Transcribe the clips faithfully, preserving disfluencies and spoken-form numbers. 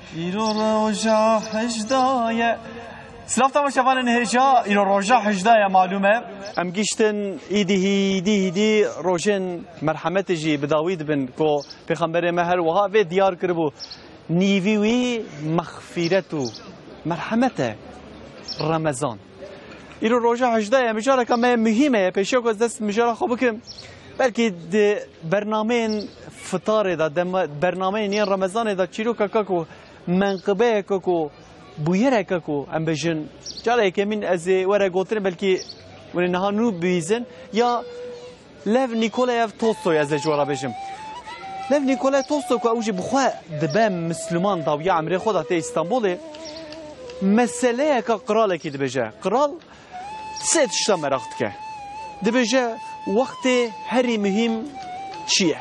ایرو روژا هجدایه سلاف تماشاوان نهجا ایرو روژا هجدایه معلومه ام گیشتن ایدی هیدی هیدی روژن مرحمت جی بداوید بن کو پیغمبر مهر وها و دیار کربو نیویوی مغفرتو مرحمت رمضان ایرو روژا هجدایه مجاره که مهمه پیشو که دست مجاره خوب که بلکه برنامه فطار دا برنامه نی رمضان دا چیرو کاکو منقبه کاکو بویره کاکو ام بجن جاله که من از ورا گوتن بلکه ون نهانو بیزن یا لف نیکولایف تولستوی از جوارا بجم لف نیکولای تولستوی که اوجی بخوا دبم مسلمان دا ویا عمره خدا ته استانبول مسئله که قرال کی دبجه قرال سه تشتا مرخت که دبجه وقت هری مهم چیه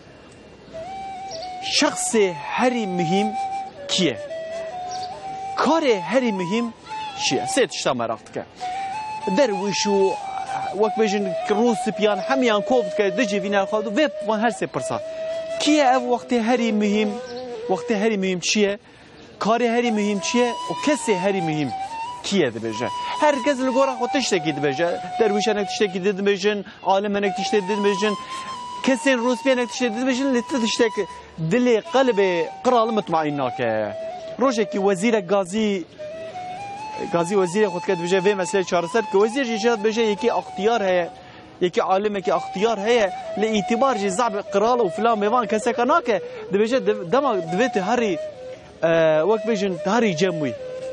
شخص هری مهم کیه کار هری مهم چیه سه تشتا مرخت که درویشو وقت بجن روز پیان همیان کوفت که دجی وینا خود و وان هر سه پرسا کیه او وقت هری مهم وقت هری مهم چیه کار هری مهم چیه و کسی هری مهم کیه دبجه herkes لگورا خود تشتکی دبجه درویش انک تشتکی دبجن عالم انک تشتکی دبجن کسین روسپی انک تشتکی دبجن لت تشتک دل قلب قرال مطمئن که روزی که وزیر غازی غازی وزیر خود کرد بجه و مسئله چهارصد که وزیر جیشات بجه یکی اختیار ہے یکی عالم یکی اختیار ہے لاعتبار جی زعب قرال و فلان میوان کسی کنا که دبجه دم دویت هری وقت بجن هری جموی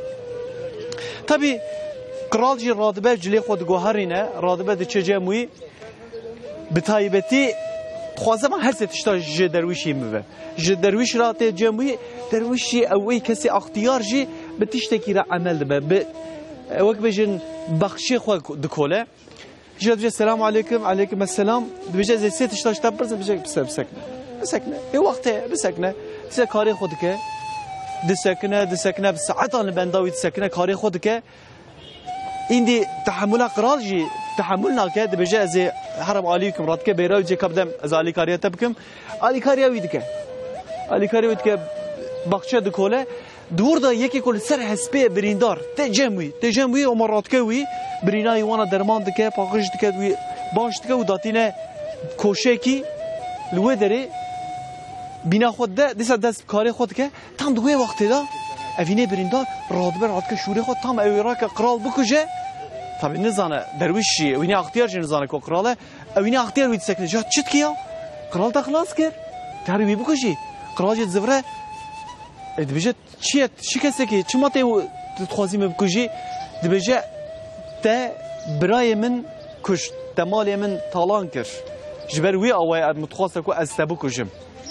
طبی قرال جی رادبه جلی خود گوهرینه رادبه ده چه جمعی به تایبتی خوازه من هر سه تشتا جه درویشی میوه جه درویش را ته جمعی درویشی اوی کسی اختیار جی به تشتکی را عمل ده به وقت بجن بخشی خود دکوله جه بجه سلام علیکم علیکم السلام بجه زی سه تشتا شتا برزه بجه بسه بسکنه بسکنه ای وقته بسکنه سه کاری خود که دسکنه دسکنه بساعتان بنداوی دسکنه کاری خود که ایندی تحمل قرال جی تحمل ناکه دبجه از حرم علیکم راد که بیراو جی کبدم از علی کاریا تبکم علی کاریا وید که علی کاریا وید که بخشه دکوله دور دا یکی کل سر حسبه بریندار تجموی تجموی و مرات که وی برینای وانا درمان دکه پاکش دکه وی باش دکه و داتینه کوشه کی لوه داره بینا خود ده دیسا دست کاری خود که تام دوی وقتی دا اوینه بریندار راد بر راد که شوری خود تام اویرا که قرال بکشه طبعا نزانه درویشی اوینه اختیار جی نزانه که قراله اوینه اختیار وید سکنه جا چت کیا قرال تا خلاص کر تاری بی بکشی قرال جت زفره دبیجه چیه چی کسی که چی ماته تخوازی مبکشی دبیجه تا برای من کشت تمالی من تالان کر جبر وی آوای اد متخواست که از تبو کشم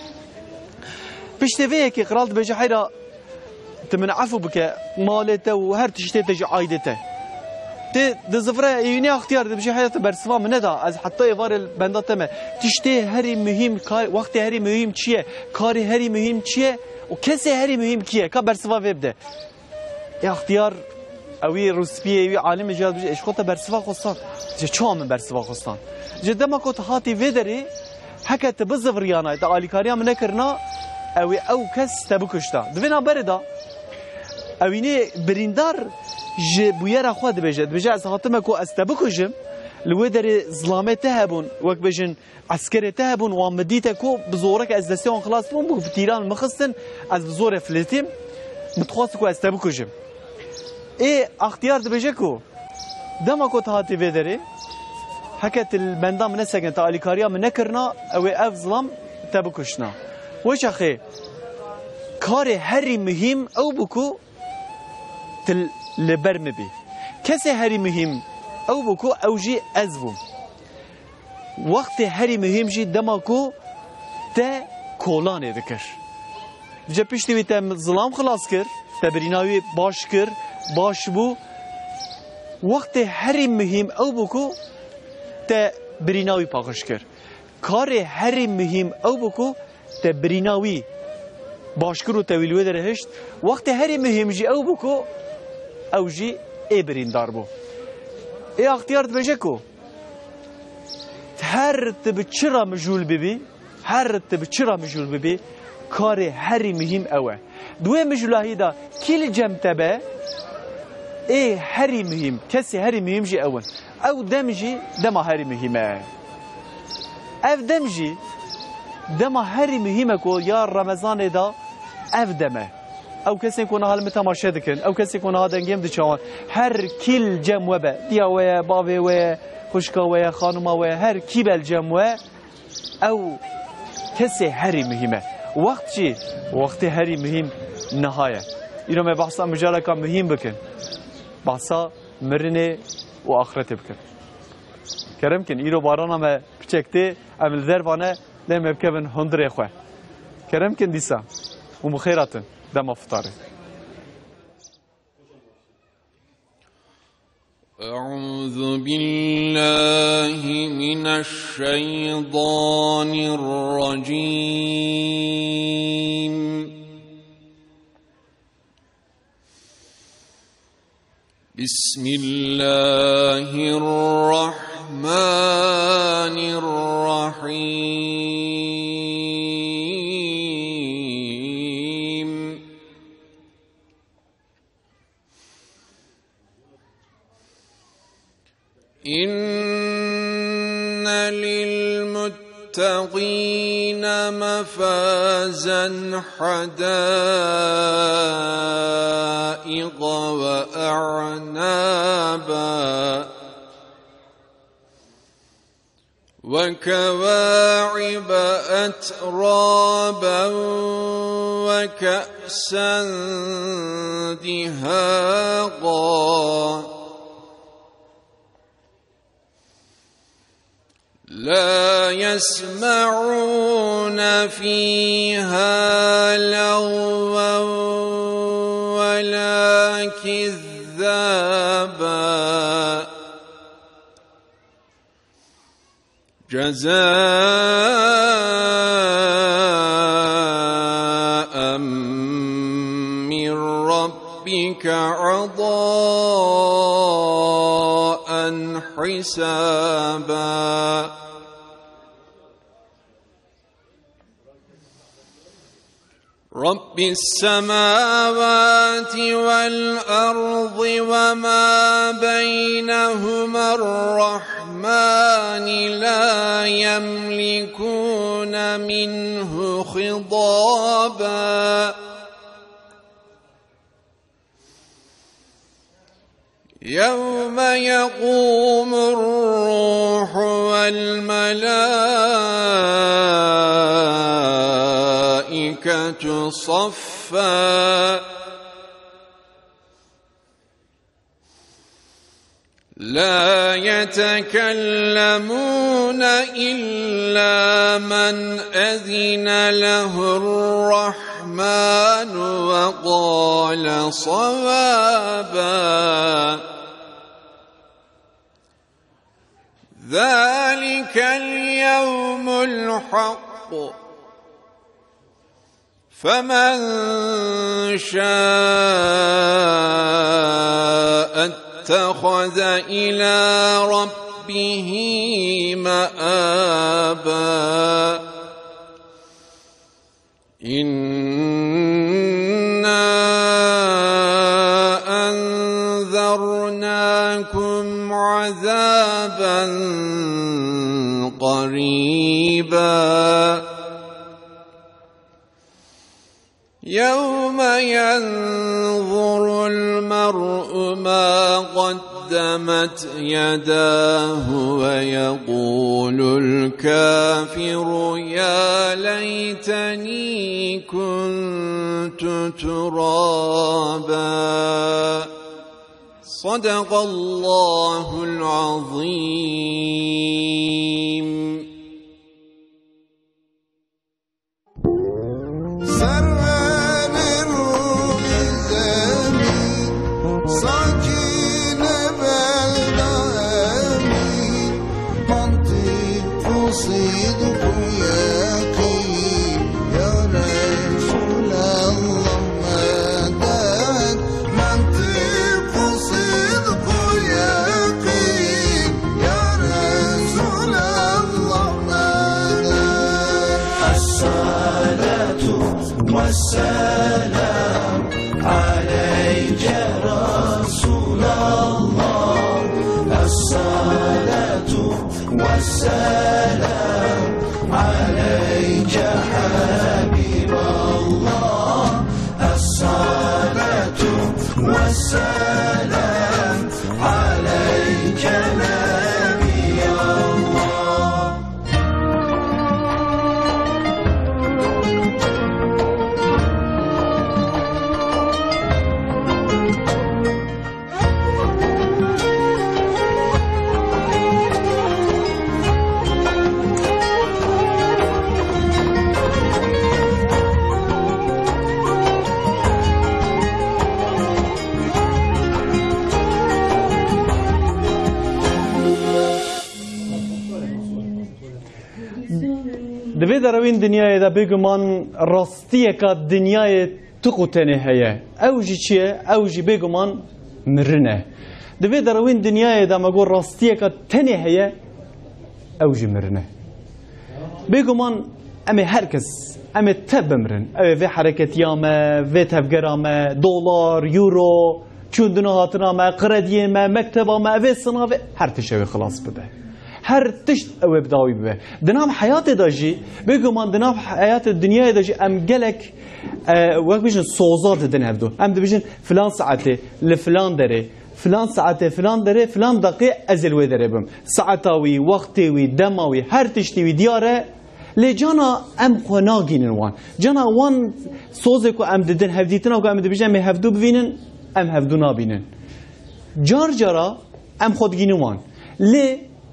پشتویه که قرال دبیجه حیرا تمن عفو بك مالته وهر تشتي تجي عايدته تي دزفره يوني اختيار بشي حياته برسوا من دا از حتى يوار البندات تمه تشتي هري مهم كار وقت هري مهم چيه كاري هري مهم چيه وكسي هري مهم كيه كا برسوا وبده يا اختيار اوي روسبي اوي عالم جاد بشي ايش خطه برسوا خصان جه چو من برسوا خصان جده ما كنت هاتي ودري حكت بزفريانا تا اليكاريا من كرنا اوي او كس تبكشتا دفنا بردا اوینه بریندار ج بویرا خود بجد بجد از خاطر کو استبکوجم لو در ظلامه تهبون وقت بجن عسكري تهبون ومديته کو بزورك از دستون خلاص بون بو تيران مخصن از بزور فلتيم متخاص کو استبکوجم اي اختيار دبجكو دما کو تهاتي ودري حكت البندام من سكن تاع اليكاريا من نكرنا او اف ظلام تبكوشنا وش اخي كاري هري مهم او بكو تل لبرم بي كسي هري مهم او بكو او جي ازبو وقت هري مهم جي دماكو تا كولاني ذكر جا پشتی تا ظلام خلاص کر تبریناوی باش کر باش بو وقت هري مهم او بكو تا بریناوی پاکش کر کار هري مهم او بكو تا بریناوی باش کرو تویلوه در هشت وقت هري مهم جي او بكو او جي اي بريندار بو اي اختيار دبجكو هر تبچرا مجول ببي هر تبچرا مجول ببي کار هری مهم اوه دوی مجلاهی دا کل جمتبه ای هری مهم کسی هری مهم جی اون او دم جی دما هری مهمه اف دم جی دما هری مهمه کو یا رمضان دا اف دمه او کسی کنه حال متماشا دکن او کسی کنه ها دنگیم دچوان هر کل جم و به دیاوه باوه و خوشکاوه خانوماوه هر کی بل جم و او کسی هری مهمه وقت چی وقت هری مهم نهایه اینو ما بحثا مجالکا مهم بکن بحثا مرنه و آخرت بکن کرم کن ایرو بارانا ما بچکته امل ذروانه لما بکبن هندره خواه کرم کن دیسا و مخیراتن دم افطاره أعوذ بالله من الشيطان الرجيم بسم الله الرحمن الرحيم إن للمتقين مفازا حدائق وأعنابا وكواعب أترابا وكأسا دهاقا لا يسمعون فيها لغوا ولا كذابا جزاء من ربك عطاء حسابا رب السماوات والأرض وما بينهما الرحمن لا يملكون منه خطابا يوم يقوم الروح والملائكة صفا لا يتكلمون إلا من أذن له الرحمن وقال صوابا ذلك اليوم الحق فمن شاء اتخذ إلى ربه مآبا إنا أنذرناكم عذابا قريبا يوم ينظر المرء ما قدمت يداه ويقول الكافر يا ليتني كنت ترابا صدق الله العظيم. الصلاة والسلام عليك رسول الله الصلاة والسلام عليك حبيب الله الصلاة والسلام عليك نبي الله. دوی دروین دنیای دا بگمان راستیه که دنیای تقوتنه هیا اوجی چیه؟ اوجی بگمان مرنه دوی دروین دنیای دا مگو راستیه که تنه هیا اوجی مرنه بگمان امی هرکس امی تب بمرن اوی وی حرکتیامه وی تفگرامه دولار یورو چوندنو هاتنامه قردیمه مکتبامه وی صنافه هر تشوی خلاص بده هر تشت او بداوی به دنام حیات داجی بگو من دنام حیات دنیای داجی ام گلک وقت بیشن سوزات دن هفدو ام دو بیشن فلان ساعته لفلان داره فلان ساعته فلان داره فلان دقیقه ازل وی داره بم ساعتاوی وقتیوی دماوی هر تشتیوی دیاره لی جانا ام خوناگینن وان جانا وان سوزه کو ام ددن هفدیتنا کو ام دو بیشن می هفدو ببینن ام هفدو نابینن جار جارا ام خودگینن وان لی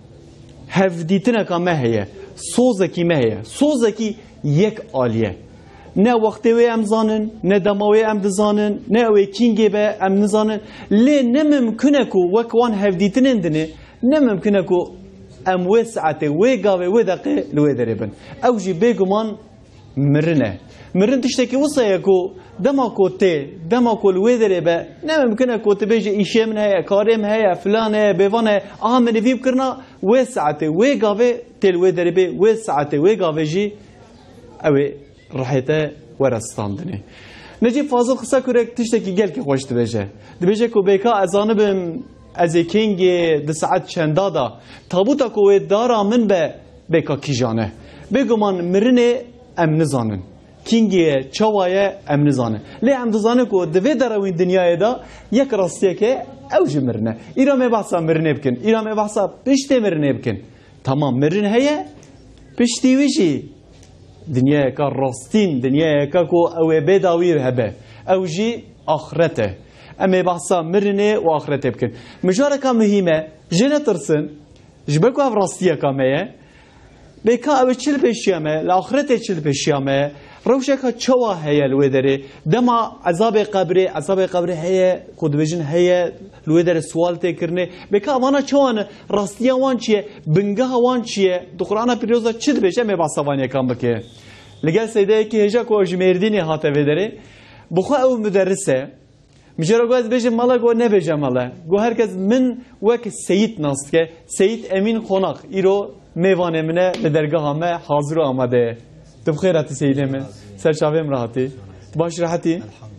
هفدیتنا که ما هیه سوزکی ما هیه سوزکی یک آلیه نه وقتی وی ام زانن نه دماوی ام دزانن نه اوی کینگی به ام نزانن لی نممکنه کو وکوان هفدیتنن دنه نممکنه کو ام وی ساعته وی گاوه وی دقیقه لوی دربن اوجی بگمان مرنه مرن تشتکی وصایه کو دما کو تی دما کو لوی دربه نممکنه کو تبیجی ایشه من هیا کاریم هیا فلان هیا بیوان هیا آها منی ویب کرنا وی ساعته وی گاوه تل وی دربه وی ساعته وی گاوه جی اوی راحته ورستاندنی نجی فاضل خسا کرک تشتکی گل که خوش دبیجه دبیجه کو بیکا ازانه بم از کینگ ده ساعت چندا دا تابوتا کو دارا من به بیکا کیجانه بگو من مرنه ام نزانن کینگی چوایه ام نزانه لی ام دزانه کو دوی دروین دنیای دا یک راستیه که اوج مرنه ایرا می بحثا مرنه بکن ایرا می بحثا پشت مرنه بکن تمام مرنه هیه پشتی ویشی دنیای که راستین دنیای که کو اوی بداوی هبه اوجی آخرته امی بحثا مرنه و آخرته بکن مجاره که مهمه جنه ترسن جبکو او راستیه که میه بیکا اوی چل پیشیامه لآخرته چل پیشیامه روشك چوا هي الودري دما عذاب قبري عذاب قبري هي خود بجن هي الودري سوال تكرني بكا وانا چوان راستيا وان چيه بنگه وان چيه دو قرآن پیروزا چد بشه می باسوان یکم بکه لگل سیده که هجا کو جمردینی هاته ودري بخو او مدرسه مجرد گوز بجن مالا گو نبجن مالا گو هرکس من وک سید ناست که سید امین خوناق ایرو میوانه منه لدرگاه همه حاضر آمده تو بخیر هاتی سیده من سرشاویم راحتی باش راحتی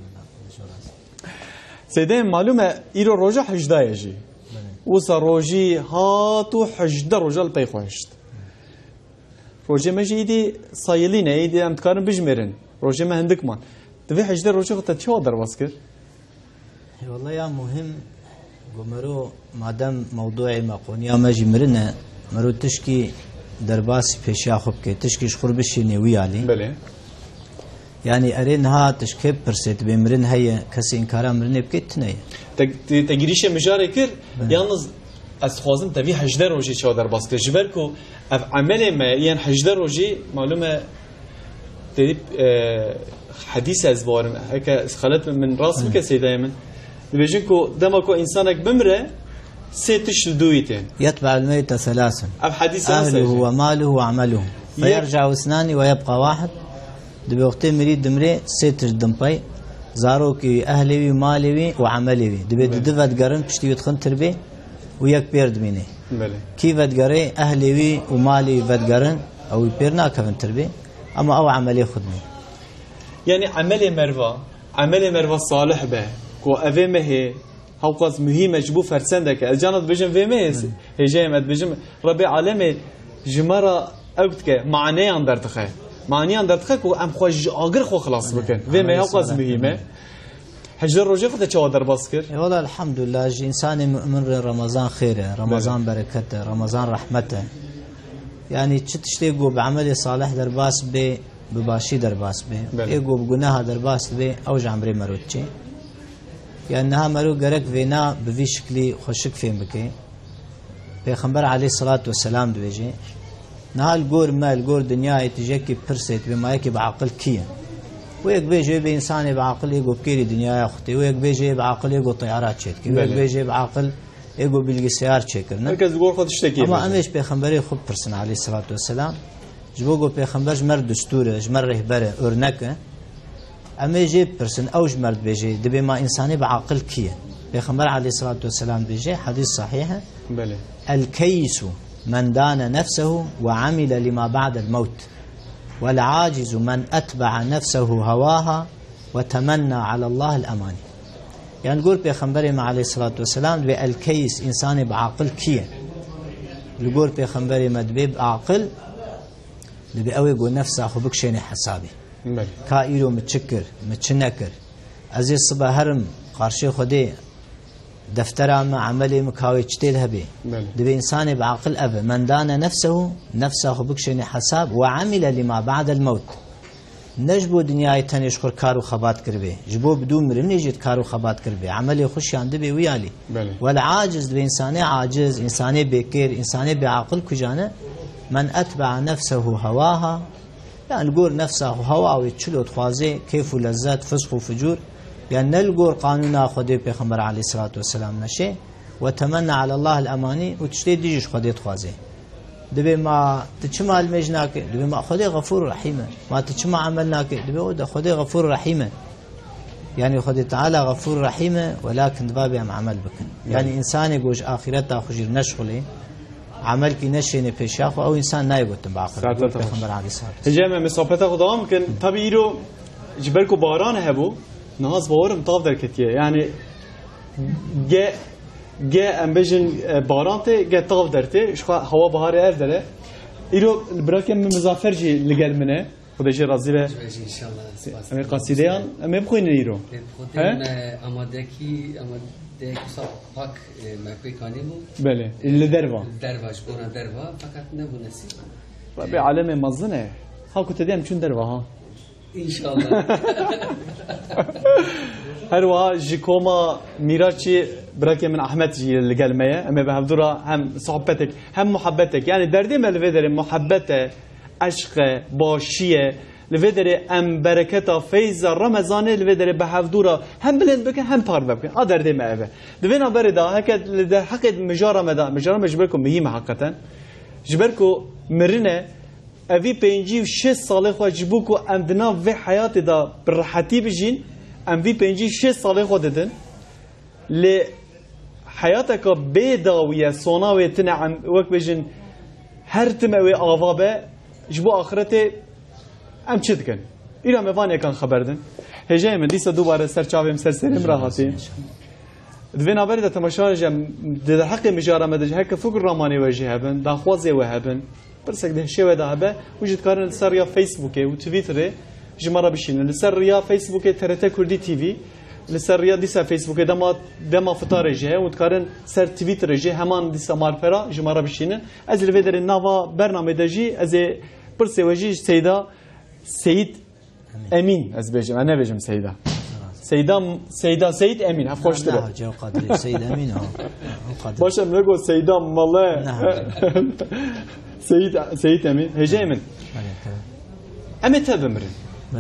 سیده معلومه ایرو روژه حجده یجی وسا روژی هاتو حجده روژه الپی خوشت روژه مجی ایدی سایلینه ایدی امتکارن بجمرن روژه مهندک من دوی حجده روژه خودتا چه در واس کرد؟ والله يا مهم قمرو مادام موضوع مقونيا مجي مرنا مرو تشكي درباسي پیش خوب که تشکیش خوربشی نیوی علی بله یعنی ارین ها تشکیب پرسید بمرن هی کسی انکارا مرنه بکت نه تگریش مجاره کر یالنز از خوازم تبی حجده روزی چه در باس کرد جبر کو اف عمل ما یعنی حجده روزی معلومه تدیب حدیث از بارم هک خالت من راس بک سیده من بيجي كو دمكو إنسانك بمره سيتش دويتين يتبع الميت ثلاثا أهله وماله وعمله فيرجع اثنان ويبقى واحد دبي وقتين مريد دمري سيتش دمباي زاروكي أهلي ومالي وعملي دبي دفت قرن بشتي يدخل تربي وياك بيرد ميني كيف تقري أهلي ومالي فتقرن أو بيرنا كفن تربي أما أو عملي خدمي يعني عمل مروا عمل مروا صالح به كو أفي مه هاو قص مهمة جبو فرسندك الجانب بيجم في مه هجيم أد بيجم ربي عالمي جمرة أوتك معناه عن درتخه معناه عن درتخه كو أم خوش أجر خو خلاص بكن في مه هاو قص مهمة حجر روجي خد شو در باسكر والله الحمد لله إنسان مؤمن رمضان خيره رمضان بركته رمضان رحمته يعني تشتيقوا بعمل صالح در باس به بباشي در باس به يقوا بجناها در باس به أوج عمري مروتشي يعني إنها مرو جرك فينا بفي شكلي خشك فين بكي پیغمبر عليه الصلاة والسلام دويجي نهال جور ما الجور دنيا يتجيكي برسيت بما يكي بعقل كيا ويك بيجي بإنسان بعقل يجو بكيري دنيا أختي ويك بيجي بعقل يجو طيارات شتكي ويك بيجي بعقل يجو بالجسيار شكرنا مركز جور خد تشتكي أما أمش پیغمبري خب برسن عليه الصلاة والسلام جبوجو پیغمبر جمر دستوره جمر رهبره أرنكه أما يجي برسن أو جمر بيجي دبي ما إنساني بعقل كيا پیغمبر عليه الصلاة والسلام بيجي حديث صحيح بله الكيس من دان نفسه وعمل لما بعد الموت والعاجز من أتبع نفسه هواها وتمنى على الله الأماني يعني نقول بيخنبري عليه الصلاة والسلام دبي الكيس إنساني بعقل كيه نقول بيخنبري ما دبي بعقل دبي أوي يقول نفسه أخو بكشيني حسابي كائرو متشكر متشنكر عزيز صبا هرم قارشي خدي دفتر ما عملي مكاوي تشتيل هبي دبي إنسان بعقل أبا من دان نفسه نفسه أخو بكشيني حساب وعمل لما بعد الموت نجبو دنياي تنيش خور كارو خبات كربي جبو بدون مرن يجد كارو خبات كربي عملي خش عند بي ويالي والعاجز دبي إنساني عاجز إنساني بكير إنساني بعقل كجانه من أتبع نفسه هواها يعني نقول نفسه هوا ويتشلو تخوازي كيف لذات فسق وفجور يعني نلقور قانونا خدي بيخمر عليه الصلاة والسلام نشي وتمنى على الله الأماني وتشتي ديجش خدي تخوازي دبي ما تجمع المجناك دبي ما خدي غفور رحيمه ما تجمع عملناك دبي وده خدي غفور رحيمه يعني خدي تعالى غفور رحيمه ولكن دبابي عم عمل بكن يعني إنسان يقوش آخرته خجير نشغلي عمل كي نشيني بيشاخو أو إنسان نايقو تنبعقل بيخمر عليه الصلاة والسلام هجامة مصابته خدا ممكن طبيعيرو جبالكو باران هبو نهاز باورم طاف در كتير يعني جاء جاء أمبجن بارانته جاء طاف درته شو هوا بهار أرد له إيرو البراكم من مزافرجي لقال منه خدا شيء رازي به إن شاء الله أمي قصيدة أمي بخوين إيرو ها أمادكي أمادكي صاحك ما في كانيمو بله اللي دربا دربا شكونا دربا فقط نبو نسيب ربي عالم مزنه ها كنت ديم شون دربا ها إن شاء الله هروا جيكوما ميراتشي براكي من أحمد جي اللي قال مية أما بهفدورا هم صحبتك هم محبتك يعني دردي ما لفيدر محبته عشق باشية لفيدر أم بركته فيز رمضان لفيدر بهفدورا هم بلند بكن هم بار بكن آ دردي ما أبه دفينا بردا هكذا لده حقد مجارة مدا مجارة مجبركم مهمة حقيقة جبركو مرنة أبي بينجي وشة صالح واجبوكو أم دنا في حياتي دا برحتي بجين أم في بينجي شة صالح وددن لحياتك بيداوية صناوية تنعم وقت بجين هر تموي آوابه جبو آخرته أم چه دکن ایران مفانی کن خبردن هجای من دیسا دوباره سر چاویم سر سریم راحتی دوینا برده تماشا جم در حق مجاره مدج هک فکر رامانی وجه هبن داخوازی و هبن برسک ده شی و ده هبه وجد کارن سر یا فیسبوک و توییتر جمره بشین لسر یا فیسبوک ترت کردی تی وی لسر یا دیسا فیسبوک دما دما فطار جه و کارن سر توییتر جه همان دیسا مارفرا جمره بشین از لودر نوا برنامه دجی از برسه وجه سیدا سيد أمين أزبيجم أنا بيجم سيدة سيدة سيدة سيد أمين هفخوش ترى لا جو قادر سيد أمين هو باش أم نقول سيدة والله سيد سيد أمين هجاي من أمي تاب مرن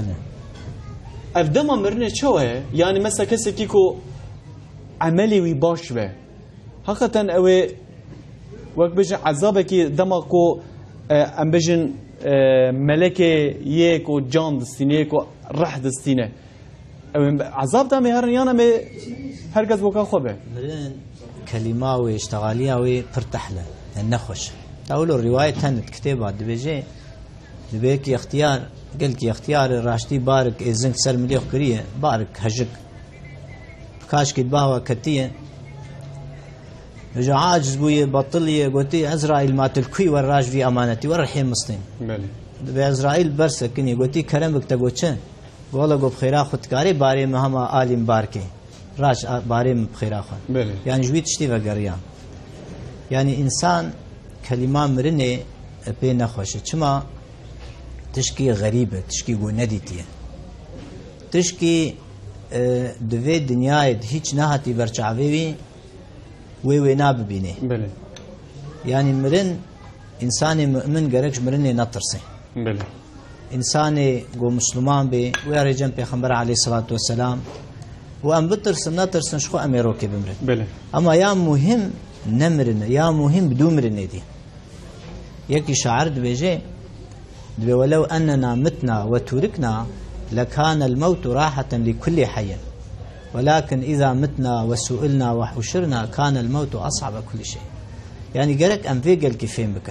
أفدما مرن شو هي يعني مثلا كسر كيكو عملي ويباش به حقيقة أوي وقت بيجي عذابك دمكو أم بيجن ملكه یک و جان دستینه یک و رح دستینه عذاب دامه هر یانا می هرگز بکا خوبه مرن كلمة واشتغالية وبرتحلة النخش تقولوا الرواية تنت كتابة دبيجي دبيك اختيار قلت اختيار راشتي بارك إذن سر مليخ كريه بارك هجك كاش كد باوا كتيه رجع عاجز بوي بطليه قلتي عزرائيل ما تلكوي وراج في أمانتي ورحيم مسلم بله بعزرائيل برسكني قلتي كلامك تقولشن والله قب خيرا خد كاري باري مهما عالم باركي راج باري بخيرا خد بله يعني جويت تشتي وقريان يعني إنسان كلمة مرنة بين خوشه چما تشكي غريبة تشكي قو نديتيه تشكي اه دوی دنیای هیچ نهاتی برچاوی وی وی ناب بینه بله يعني مرن إنسان مؤمن جركش مرن نطرسه بله إنسان جو مسلمان بي ويرجم بيخمر عليه الصلاة والسلام وأم بترسن نطرسن شخو أميروكي بمرن بله أما يا مهم نمرن يا مهم بدون مرن دي يكي شعر دبيجي دبي ولو أننا متنا وتركنا لكان الموت راحة لكل حي ولكن إذا متنا وسئلنا وحشرنا كان الموت أصعب كل شيء يعني جرك أم فيجل كيفين بكن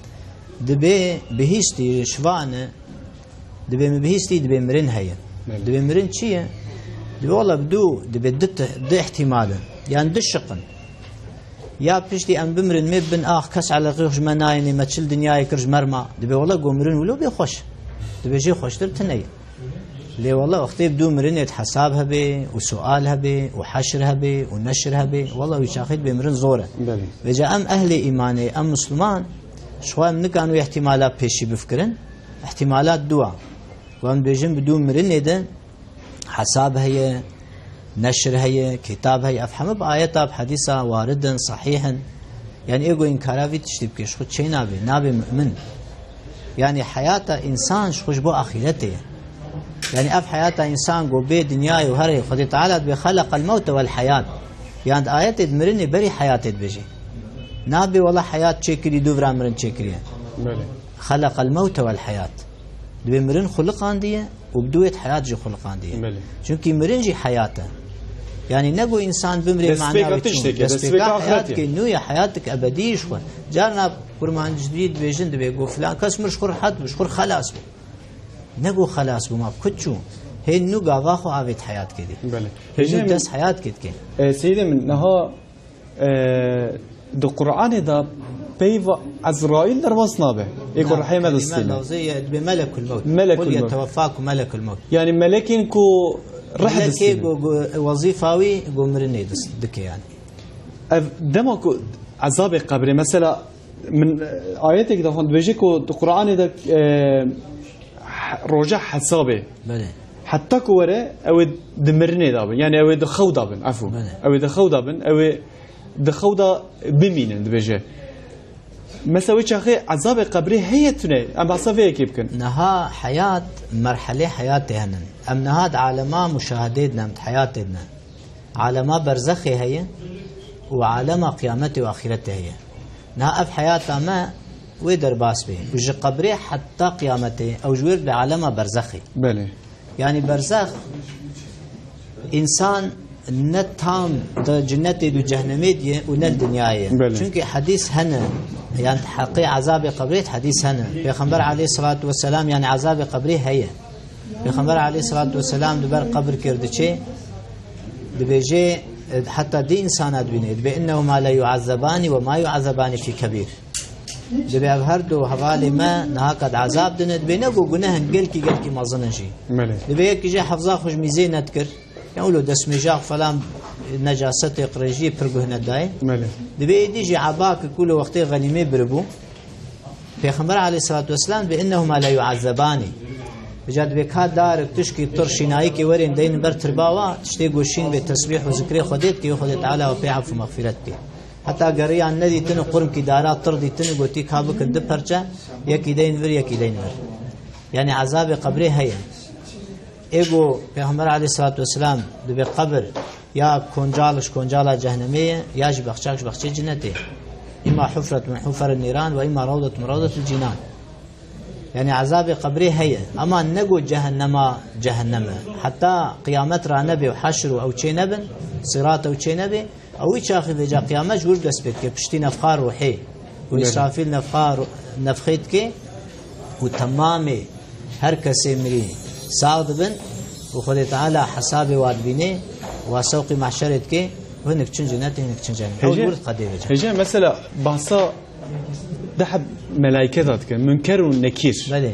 دبي بهيستي شوانه دبي مبهيستي دبي مرن هيا دبي مرن شيء دبي والله بدو دبي دت د احتمالا يعني دشقن يا بشتي أم بمرن مبن آخ كس على غير منايني ما تشل دنيا يكرج مرمى دبي والله قومرن ولو بيخش دبي جي خوش ترتني ليه والله وقتي بدو مرن حسابها به وسؤالها به وحشرها به ونشرها به والله ويشاخد بمرن زوره وجاء أم أهل إيماني أم مسلمان شوي من كانوا احتمالات بيشي بفكرن احتمالات دوا وان بيجن بدون مرن ده حساب هي نشر هي كتاب هي افهم بآيات بحديثة واردا صحيحا يعني ايغو انكارا في تشتبك شخص شي نابي نابي مؤمن يعني حياة انسان شخص بو اخيرته يعني اف حياة انسان جو بي دنياي وهري خدي تعالى بخلق الموت والحياة يعني آيات مرني بري حياة بيجي نابي والله حياة تشكري دوفرا مرن تشكري خلق الموت والحياة دبي مرن خلق عندي وبدوية حياة جي خلق عندي چونكي مرن جي حياته يعني نقو إنسان بمري معنا دسبيكا حياتك نوية حياتك أبدية شو جارنا قرمان جديد بيجن دبي يقول فلان كاس مرشخور حد مشخور خلاص نقو خلاص بما كتشو هي نو قاغاخو عابد حياة كده هي دس حياة كده سيدي من نها دو قرآن دا بيف عزرائيل دربصنا به يقول رحيم هذا السلام بملك الموت ملك قل الموت يتوفاكم ملك الموت يعني ملكين كو رحد السلام وظيفاوي قو مرني دك يعني دمكو عذاب قبري مثلا من آياتك دفن بيجيكو القرآن ده رجع حسابه بله حتى كوره أو دمرني دابن يعني أو دخو دابن عفوا أو دخو دابن أو دخوضة بمين دبجة مسوي شيء عذاب قبري هي تني أم عصافية كيف كن نها حياة مرحلة حياتنا أم نهاد عالما مشاهدتنا من حياتنا عالما برزخي هي وعالما قيامته وآخرته هي نها أف حياتنا ما ويدر باس به وج قبري حتى قيامته أو جوير بعالما برزخي بله يعني برزخ إنسان نتام دا جنتي دو جهنمي دي ونال دنياي چونكي حديث هنا يعني حقي عذاب قبري حديث هنا پیغمبر عليه الصلاة والسلام يعني عذاب قبري هي پیغمبر عليه الصلاة والسلام دبر قبر كرد چه دبيجي حتى دي انسانات بينيد بانهما لا يعذبان وما يعذبان في كبير دبي هر دو حوالي ما نهاقد عذاب دند بينغو گناه گلكي گلكي ما ظننجي دبي يكي جي حفظا خوش ميزي نتكر يقولوا دسم جاق فلان نجاسة قريجية برجوه نداي. دبي يجي عباك كل وقت غنيمة بربو. پیغمبر عليه الصلاة والسلام بأنهما لا يعذبان. بجد بكاد دار تشكي ترشيناي كي ورين دين بر ترباوا تشتي قوشين بالتسبيح وذكر خديت كي خديت على وبيع في مغفرتك. حتى قري عن ندي تنو قرم كي دارات ترضي تنو قوتي كابك الدبرجة يكي دين ور يكي دين ور. يعني عذاب قبره هي. ايغو پیغمبر علیه الصلاة والسلام دبی قبر یا کنجالش کنجالا جهنمية ياش بخشاش بخشي جنته إما حفرة من حفر النيران وإما روضة من روضة الجنان يعني عذاب قبره هي أما نقو جهنم جهنم حتى قيامت را نبي وحشر أو شي نبن صراط أو شي نبي أو إيش آخذ جا قيامت ورد أسبت كي بشتي نفخار روحي وإسرافيل نفخار نفخيت كي وتمام هر کسی مری سعد بن وخد تعالى حساب واد بینه وسوق محشرت که هنك چن جنته هنك چن جنته اول ورد قديمه هجا مثلا باسا دحب ملائكتات كان منكر ونكير بله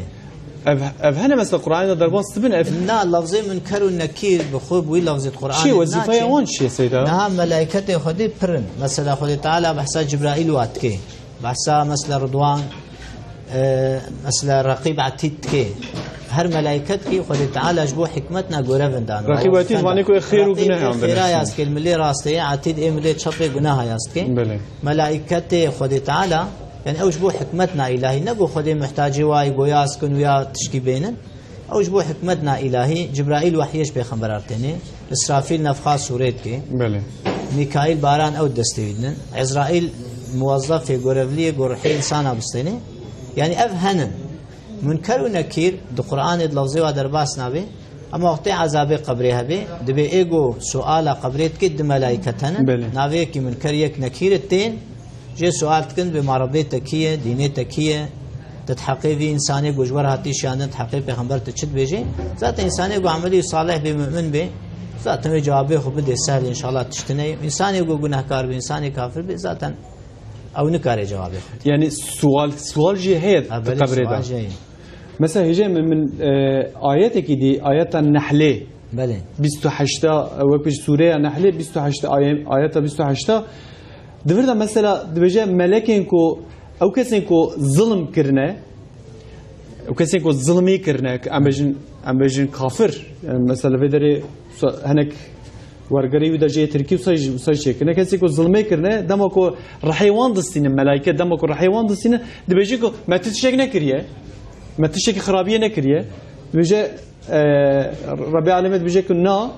اف هنا مثلا القران در باس تبن اف لا لفظي منكر ونكير بخوب وي لفظ القران شي وظيفه وان شي سيدا نعم ملائكته خدي برن مثلا خد تعالى بحسا جبرائيل واتكي بحسا مثلا رضوان أه مثلا رقيب عتيد كي هر ملائكت کی خود تعالی جبو حکمتنا گوره وندان رقیب عتید معنی کو خیر و گناه هم خیر است که ملی راسته عتید ملی چپ گناه است که ملائکت خود تعالی یعنی او جبو حکمتنا الهی نگو خود محتاجی وای گویاس کن یا تشکی بینن او جبو حکمتنا الهی جبرائیل وحیش پیغمبر ارتنی اسرافیل نفخه سورت کی بله میکائیل باران او دستویدن عزرائیل موظف گورفلی گورحی انسان ابستنی یعنی اف هنن منكر ونكير دو قرآن لفظي ودر باس نبي اما وقت عذاب قبره هبي دبي ايجو سؤال قبرت كد ملائكتنا نبي كي منكر يك نكير التين جي سؤال تكن بمعرضه تكيه دينه تكيه تتحقق في انساني جوجور هاتي شان تحقق پیغمبر تشد بيجي ذات انساني جو عملي صالح بمؤمن به ذات ما جوابه خو بده سهل ان شاء الله تشتني انساني جو گناهكار به انساني كافر به ذاتا او نكار جوابه يعني سؤال سؤال جي هي قبره مثلا هجا من, من آياتك دي آيات النحلة بله بیست و هشت وقت سوره النحلة بیست و هشت آيات بیست و هشت دفردا مثلا دبجا ملكين كو او كسين كو ظلم كرنا او كسين كو ظلمي كرنا امجن امجن كافر يعني مثلا بدري هناك ورقري ودرجه تركي وصاج وصاج كنا كسين كو ظلمي كرنا دمكو رحيوان دستين الملائكه دمكو رحيوان دستين دبجيكو ما تتشك نكريه ما تشكي خرابية نكريه بيجي آه ربي علمت بيجي كنا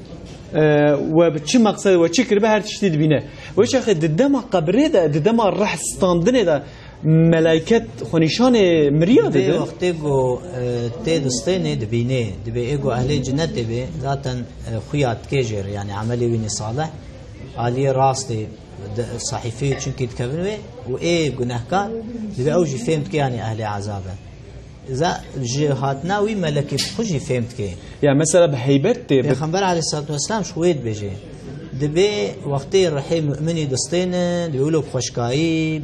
آه وبتشي مقصد وتشي كربه هر تشتي بينه وش اخي ددما قبره ده ددما راح ستاندنه ده ملائكه خنيشان مريا ده وقت جو تي دستينه دبينه دبي ايجو اهل جنت دبي ذاتا خيات كيجر يعني عملي بني صالح علي راستي صحيفه چونكي تكبنه وايه گناهكار دبي اوجي فهمت يعني اهل عذابه إذا جهاتنا وي ملكي بخوجي فهمت كي يعني مثلا بهيبت پیغمبر عليه الصلاة والسلام شويت بيجي دبي وقتي رحي مؤمني دستين بيقولوا بخشكاي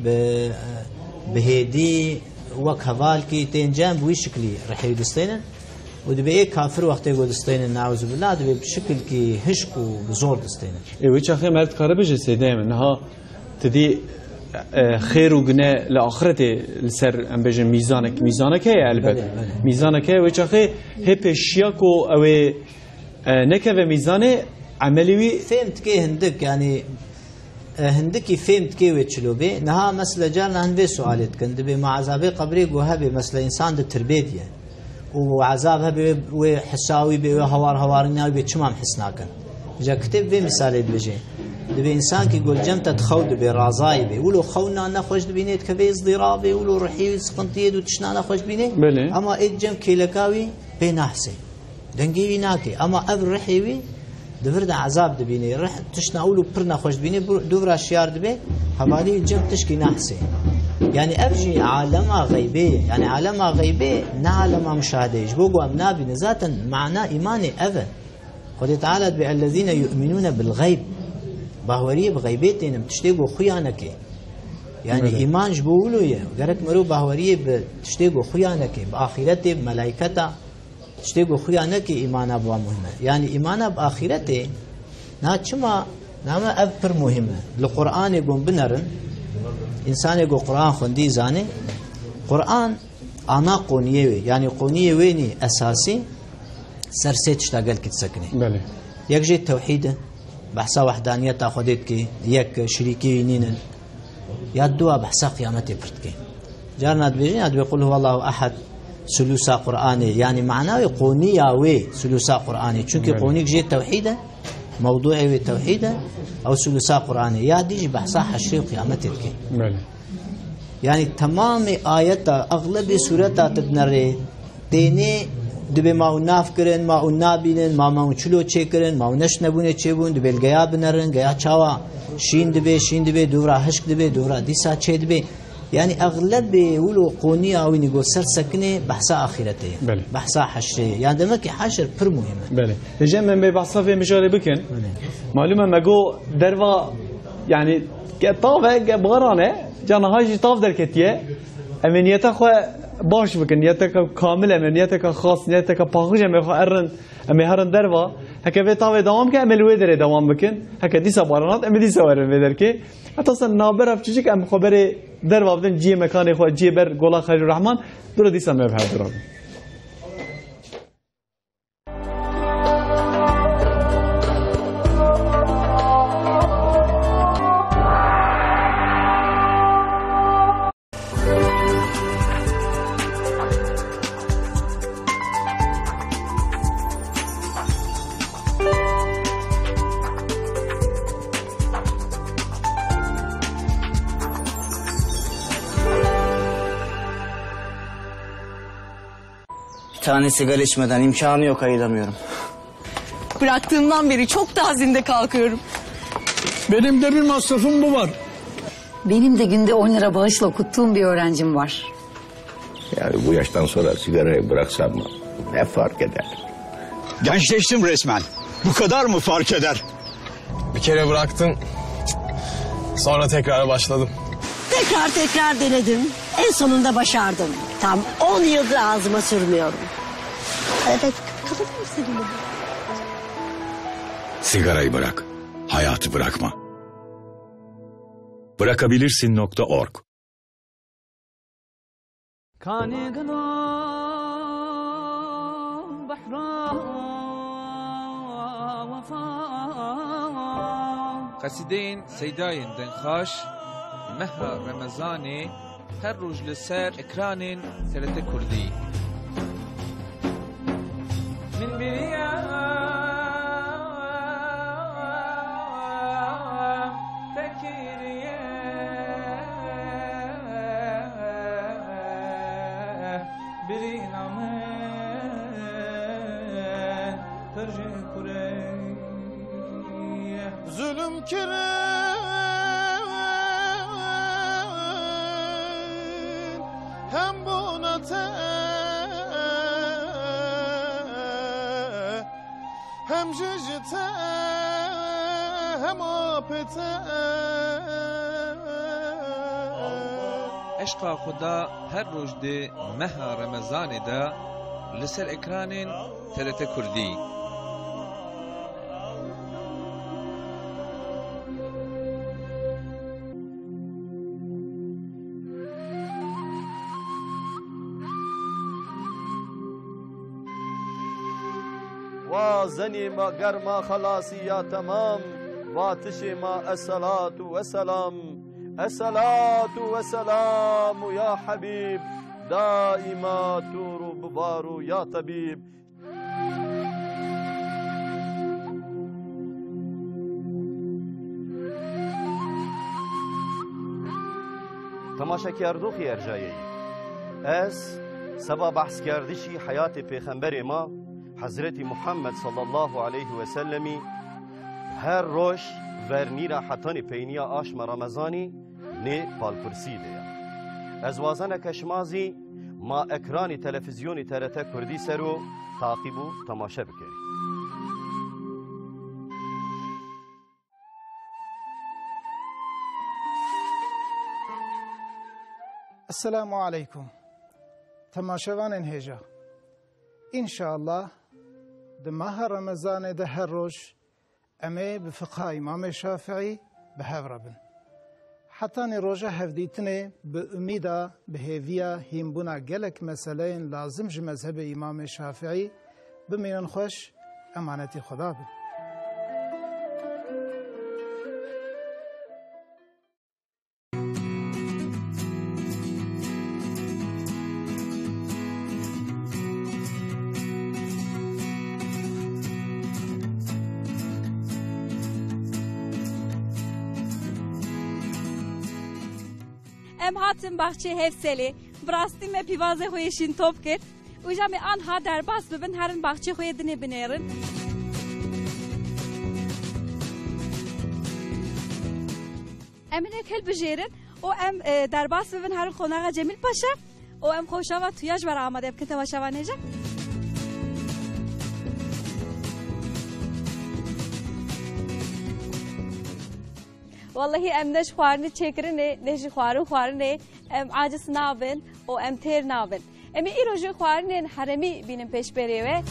بهدي وك هفالكي تنجام بوي شكلي رحي دستين ودبي ايه كافر وقتي يقول دستين نعوذ بالله دبي بشكل كي هشكو بزور دستين ايه ويش اخي مرت قربش سيدايم انها تدي خير وجناء لآخرته لسر ام بيجن ميزانك ميزانك هي البته ميزانك هي وش اخي هي بشياكو او نكفه ميزانه عملي فهمت كي هندك يعني هندكي فهمت كي وتشلوبي نها مثلا جارنا هنبي سؤالت كند بي مع عذاب قبري وهبي مثلا انسان ده تربيتيه وعذابها بي وحساوي بي هوار هوارنا بي تمام حسناكن جا كتب بي مثال بيجي دبي انسان كي يقول جمت تخود برازاي بي ولو خونا نخرج بينيت كبي ازدرابي ولو رحي سقنتيد وتشنا نخرج بيني اما اجم كيلكاوي بينحسي دنجي ناكي اما اب رحيوي دفرد عذاب دبيني رح تشنا ولو برنا خرج بيني دورا شيار دبي حوالي جم تشكي نحسي يعني ابجي عالم غيبي يعني عالم غيبي نعلم مشاهده بوغو امنا بنذاتا معناه ايماني اذن قد تعالى بالذين يؤمنون بالغيب باوريه بغيبتين بتشتيقوا خيانك يعني مم. ايمان جبولو يا غيرك مرو باوريه بتشتيقوا خيانك باخرته بملائكته تشتيقوا خيانك ايمان ابو مهمه يعني ايمان باخرته ناچما نامه ابر مهمه القران يقوم بنرن انسان يقول قران خوندي زاني قران انا قونيه يعني قونيه ويني اساسي سرسيت اشتغل كتسكني بله يكجي التوحيد بحثا وحدانية تاخدت كي يك شريكي نين يا دوا بحثا قيامتي برتكي جارنا بيجي بيقول هو الله احد ثلثا قراني يعني معناه قونيه وي ثلثا قراني چونكي قونيك جي التوحيد موضوعي التوحيد او ثلثا قراني يا ديجي بحثا حشري قيامتي كي يعني تمام ايات اغلب سورتا تدنري ديني دبي ما ناف كرن ما نابينن ما ما چلو چه كرن ما نش نبونه چه بون دبل گيا بنرن گيا چاوا شين دبي شين دبي دورا هشك دبي دورا ديسا چه دبي يعني أغلب ولو قوني أو نيجو سر سكنة بحث آخرته بله بحث حشره يعني دمك حشر پر مهمة بله لجأ من بحثا في مجال بكن معلومة ما جو دروا يعني كطافة بغرانة جانا هاي طاف دركتيه أمنيته خو باش بكن نيتك كاملة أمنيتك خاص نيتك باخوش أمي خو أرن أمي هرن دروا هكا في طاف دوام كأمي الويدر دوام بكن هكا دي سبارانات أمي دي سوارن ويدر كي حتى صار نابر أفتشيك أم خبره دروا بدن جي مكان خو جي بر قولا خير الرحمن دور دي سمع بهذا دروا Bir tane sigara içmeden imkanı yok, ayılamıyorum. Bıraktığımdan beri çok daha zinde kalkıyorum. Benim de bir masrafım bu var. Benim de günde on lira bağışla okuttuğum bir öğrencim var. Yani bu yaştan sonra sigarayı bıraksam mı? Ne fark eder? Gençleştim resmen. Bu kadar mı fark eder? Bir kere bıraktım. Sonra tekrar başladım. Tekrar tekrar denedim. En sonunda başardım. Tam on yıldır ağzıma sürmüyorum. Evet, kalır mısın? Sigarayı bırak. Hayatı bırakma. Bırakabilirsin nokta org. قصیده‌ین سیدایên Denxaş meha Remezanê her roj li ser ekranên T R T Kurdî. Min biriya tekiriye birîna min tercih kurey zulüm kirin hem buna te hem jijte hem apete Eşqa Xuda her roj de meha Remezanê de li ser ekranên T R T Kurdî. وزني ما قرما خلاصي يا تمام واتشي ما الصلاة والسلام الصلاة والسلام يا حبيب دائما تور ببارو يا طبيب تماشا کردو خیر جایی از سبا بحث کردشی حیات پیغمبر ما حضرت محمد صلی الله علیه و سلمی هر روش ورنیرا حتانی پینیا آشم رمضانی نه پالپرسی دیا از وازن کشمازی ما اکرانی تلفزیونی T R T کردی سرو تعقیب و تماشا بکری السلام عليكم تماشاوان هجا إن شاء الله دمها رمضان ده هر روز أمي بفقه إمام الشافعي بهفربن حتى نروجه هفديتني بأميدا بهيفيا هيمبونا جلك مسألين لازم ج مذهب إمام الشافعي بمين خوش أمانتي خدا بن ام هاتم بخچه هفسلی براستی me pivaze خویشین توپ کرد و جامی آنها در باز ببین هرن بخچه خوی دنی بنیرن امینه کل بجیرن و ام در باس ببین هر خوناغا جمیل پاشا و ام خوشا و تویاش برای آماده بکن تماشا و نیجا والله ام نش خوارنی چکرنه نش خوارو خوارنه ام عاجز نابن و ام تیر نابن امی ای روژه خوارنه حرمی بینم پیش بریوه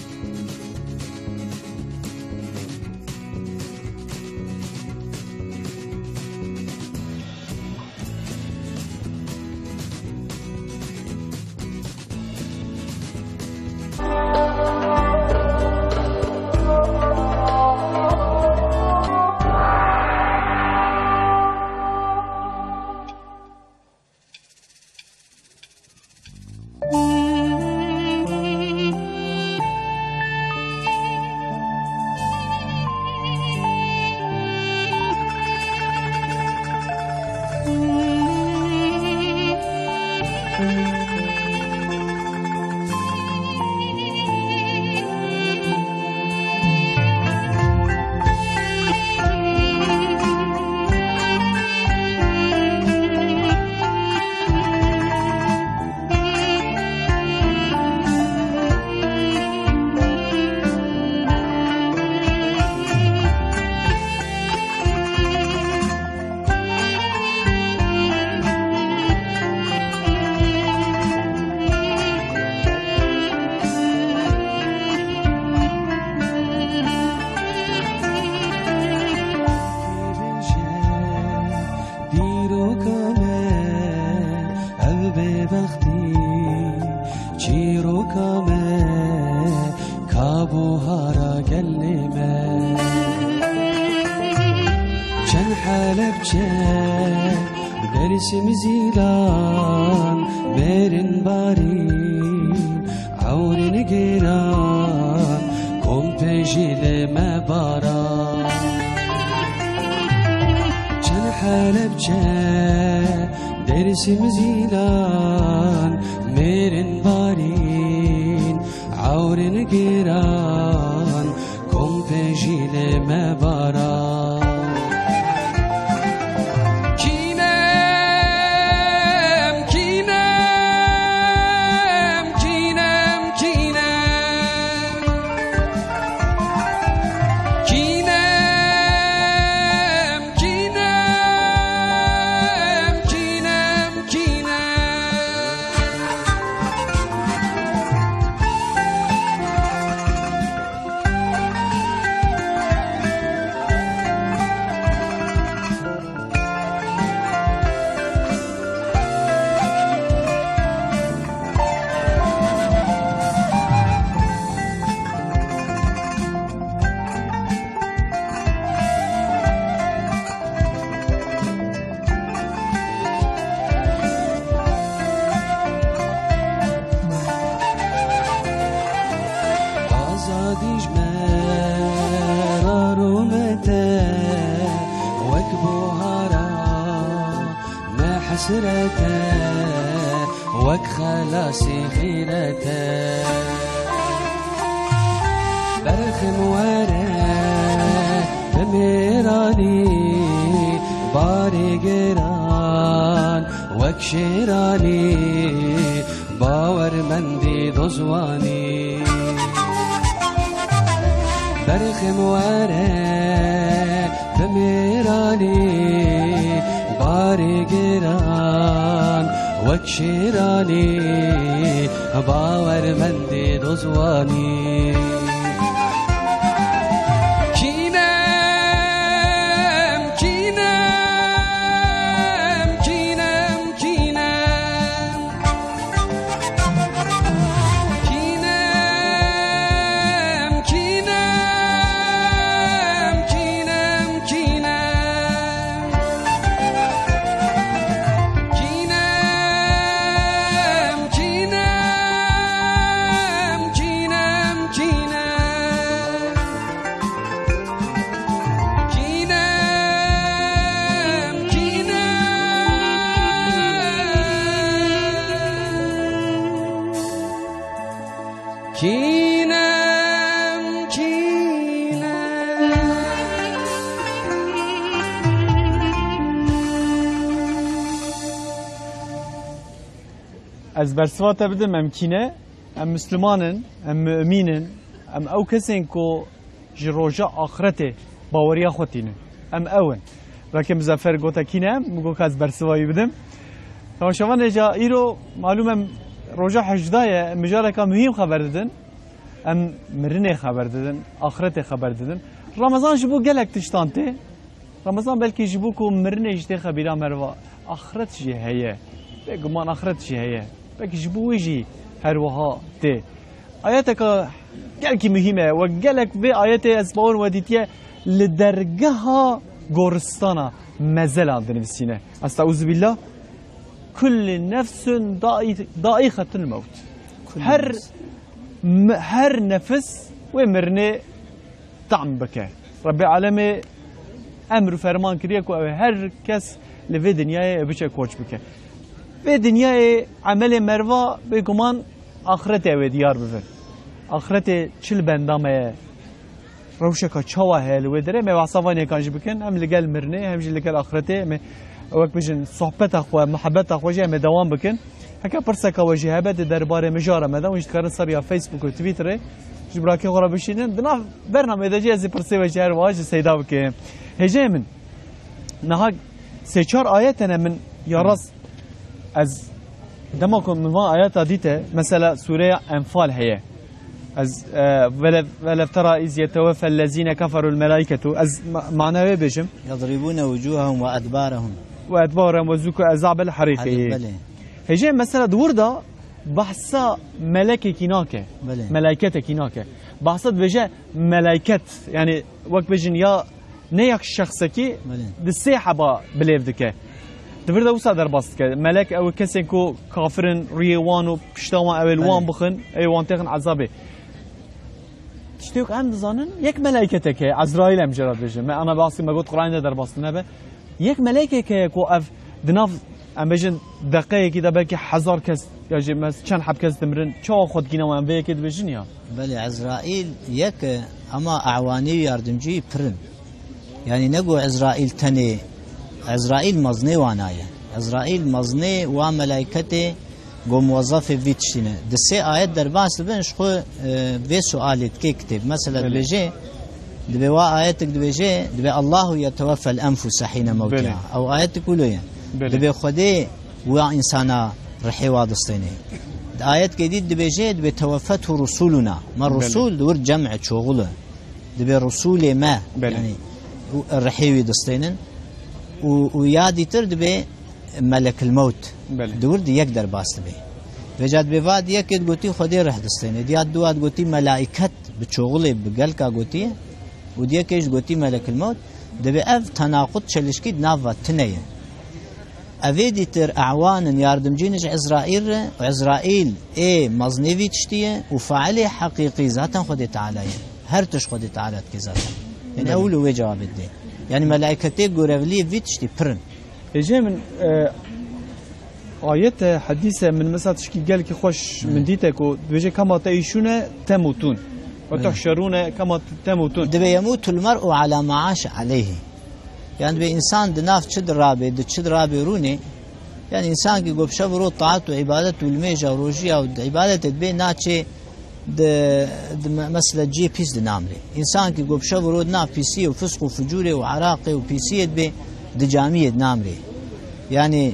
وك خلاصي خيرته برخم وره بميراني باري قران وك شيراني باور مندي دوزواني برخم وره بميراني باري قران وك شيراني باور مندي دوزواني Gina از برسوات بدم امكينه ام مسلمانن ام مؤمنن ام او كسين كو جروجا اخرته باوريا خوتينه ام اون لكن مزفر قوتا كينه مگو كاز برسوایی بدم تمام شوان اجا ايرو معلومه روجا حجدايه مجالكا مهم خبر ددن ام مرنه خبر ددن اخرته خبر ددن رمضان جبو گلک تشتانته رمضان بلكي جبو كو مرنه جته خبيرا مروا اخرت جي هي بگمان اخرت جي هي بلكي جبو ويجي هر وها تي آياتك گلکی مهمه و گلک به آیت اسبان ودیتیه لدرجها گورستانا مزل دنفسینه استعوذ بالله كل نفس ضائقة الموت هر م هر نفس ومرني طعم بك ربي عالمي امر فرمان كريك هر كس لفي دنياي بيش كوتش بك في دنياي عمل مروا بكمان آخرته و دیار بفر آخرته چل بندامه روشکا چوا هل و دره می واسوانی کانج بکن هم لگل مرنه هم لگل آخرته می وقت بجن صحبت اخو محبت اخو جه می دوام بکن هکا پرسکا و جهابت درباره مجاره مدام وش کارن سر یا فیسبوک و توییتر جبراکی غرا بشینن دنا برنامه دجی از پرسی و جهر واج سیدا بکن هجه من نها سه چهار آیت من یا راس از دما كن من آيات ديته مثلا سورة أنفال هي از ولا ترى إذ يتوفى الذين كفروا الملائكة از معناه بيجم يضربون وجوههم وأدبارهم وأدبارهم وزوك أزعب الحريق هجي مثلا دوردا بحثا ملكة كيناكة ملائكة كيناكة بحثت بيجا ملائكة يعني وقت بيجن يا نيك شخصكي دسيحة با بليفدك دفر ده وصل در باست که ملک او کسی کو کافرن ریوان و پشتوان اول وان بخن ایوان تکن عذابه تشتیک هم دزانن یک ملائکته که عزرائیل هم جرات بشه من انا باسی مگود قرآن در باست نبه یک ملائکه که کو اف دناف ام بجن دقیقه کی دبه که هزار کس یا جمس چند حب کس دمرن چه خود گینا و ام به که بجن یا بله عزرائیل یک اما اعوانی یاردمجی پرن یعنی نگو عزرائیل تنه عزرائيل مزني وانايا عزرائيل مزني وملائكته جو موظف فيتشينه دسي آيات درباس بنش خو في سؤالت كي كتب مثلا بيجي دبي وا آياتك دبيجي دبي الله يتوفى الأنفس حين موتها أو آيات تقولوا دبي خدي وا إنسانا رحي واضستيني آيات جديد دبيجي دبي توفته رسولنا ما الرسول دور جمع شغله دبي رسول ما يعني الرحي واضستينن ويادي ترد به ملك الموت دور دي يقدر باست به وجاد بواد يكد قوتي خدي رح دستين دي دواد قوتي ملائكت بشغل بقلكا قوتي ودي كيش قوتي ملك الموت دبي اف تناقض شلشكي نافا تنيه افيدي تر اعوان ياردمجينج عزرائيل وعزرائيل اي مزنيفي تشتيه وفعله حقيقي ذاتا خدي تعالى هر تش خدي تعالى كذاتا يعني اول وجواب دي يعني ملائكتي غورفلي فيتشتي برن اجي من آيات حديثة من مثلا تشكي قال كي خوش من ديتك وبيجي كما تعيشون تموتون وتحشرون كما تموتون دبي يموت المرء على ما عاش عليه يعني دبي انسان دناف تشد رابي تشد رابي روني يعني انسان كي قبشه برو طاعت وعبادة والميجا وروجيا وعبادة دبي ناتشي د مثلا جي بيس دنامري انسان كي قبشه برو نا بيسي وفسق وفجور وعراقي وبيسي دبي دجامية دنامري يعني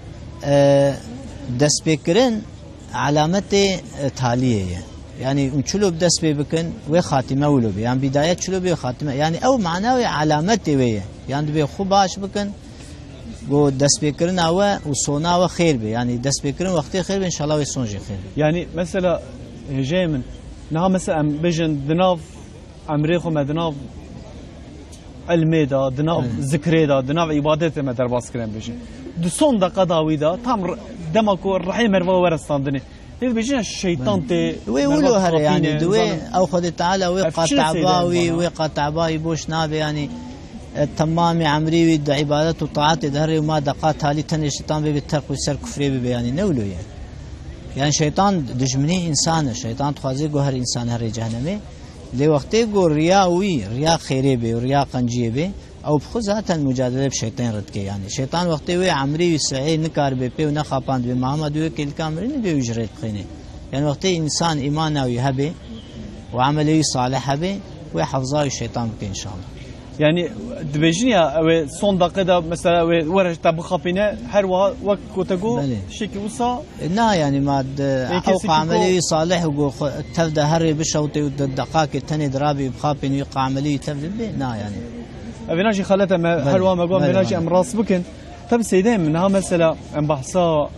دست بکرن علامت تالیه يعني انشلو بدست بكن و خاتمه ولو بي يعني بدايه شلو بي خاتمه يعني او معناه علامت وي يعني بي خو باش بكن گو دست بکرن او وصونا و خير بي يعني دست بکرن وقت خير بي ان شاء الله ويسونجي خير بي. يعني مثلا هجيمن نها مثلا بجن دناف امريخو مدناف علمي دا دناف ذكري دا دناف عبادت ما در باس كرن بجن دو صون دقه داوي دا تام دمكو الرحيم مروا ورستاندني هذا بيجينا الشيطان تي ويقولوا هذا يعني دوي او خد تعالى وقطع باوي وقطع باوي بوش نابي يعني التمامي عمري ود عبادات وطاعات دهر وما دقات تالي تن الشيطان بيترك ويسر كفري بي يعني نولو يعني يعني شيطان دجمني انسان الشيطان تخازي جوهر انسان هر جهنمي لي وقت يقول رياوي ريا خيري بي وريا قنجي بي او بخو ذاتا مجادله بشيطان رد كي يعني شيطان وقت وي عمري سعي نكار بي ونخاباند بمحمد وي كل كامرين بي يجريت بخيني يعني وقت انسان ايمانه ويهبه وعمله صالح به ويحفظه الشيطان بك ان شاء الله يعني دبيجنيا او صون دقيقه مثلا ورش تبو خابينه هر وقت كوتاغو شكل وصا لا يعني ما او عملي صالح تبدا هري بشوطي والدقائق الثاني درابي بخابين يقع عملي تبدا لا يعني ابناجي خلته هر ما قام بناجي ام راس بكن طب سيدين منها مثلا ام بحصا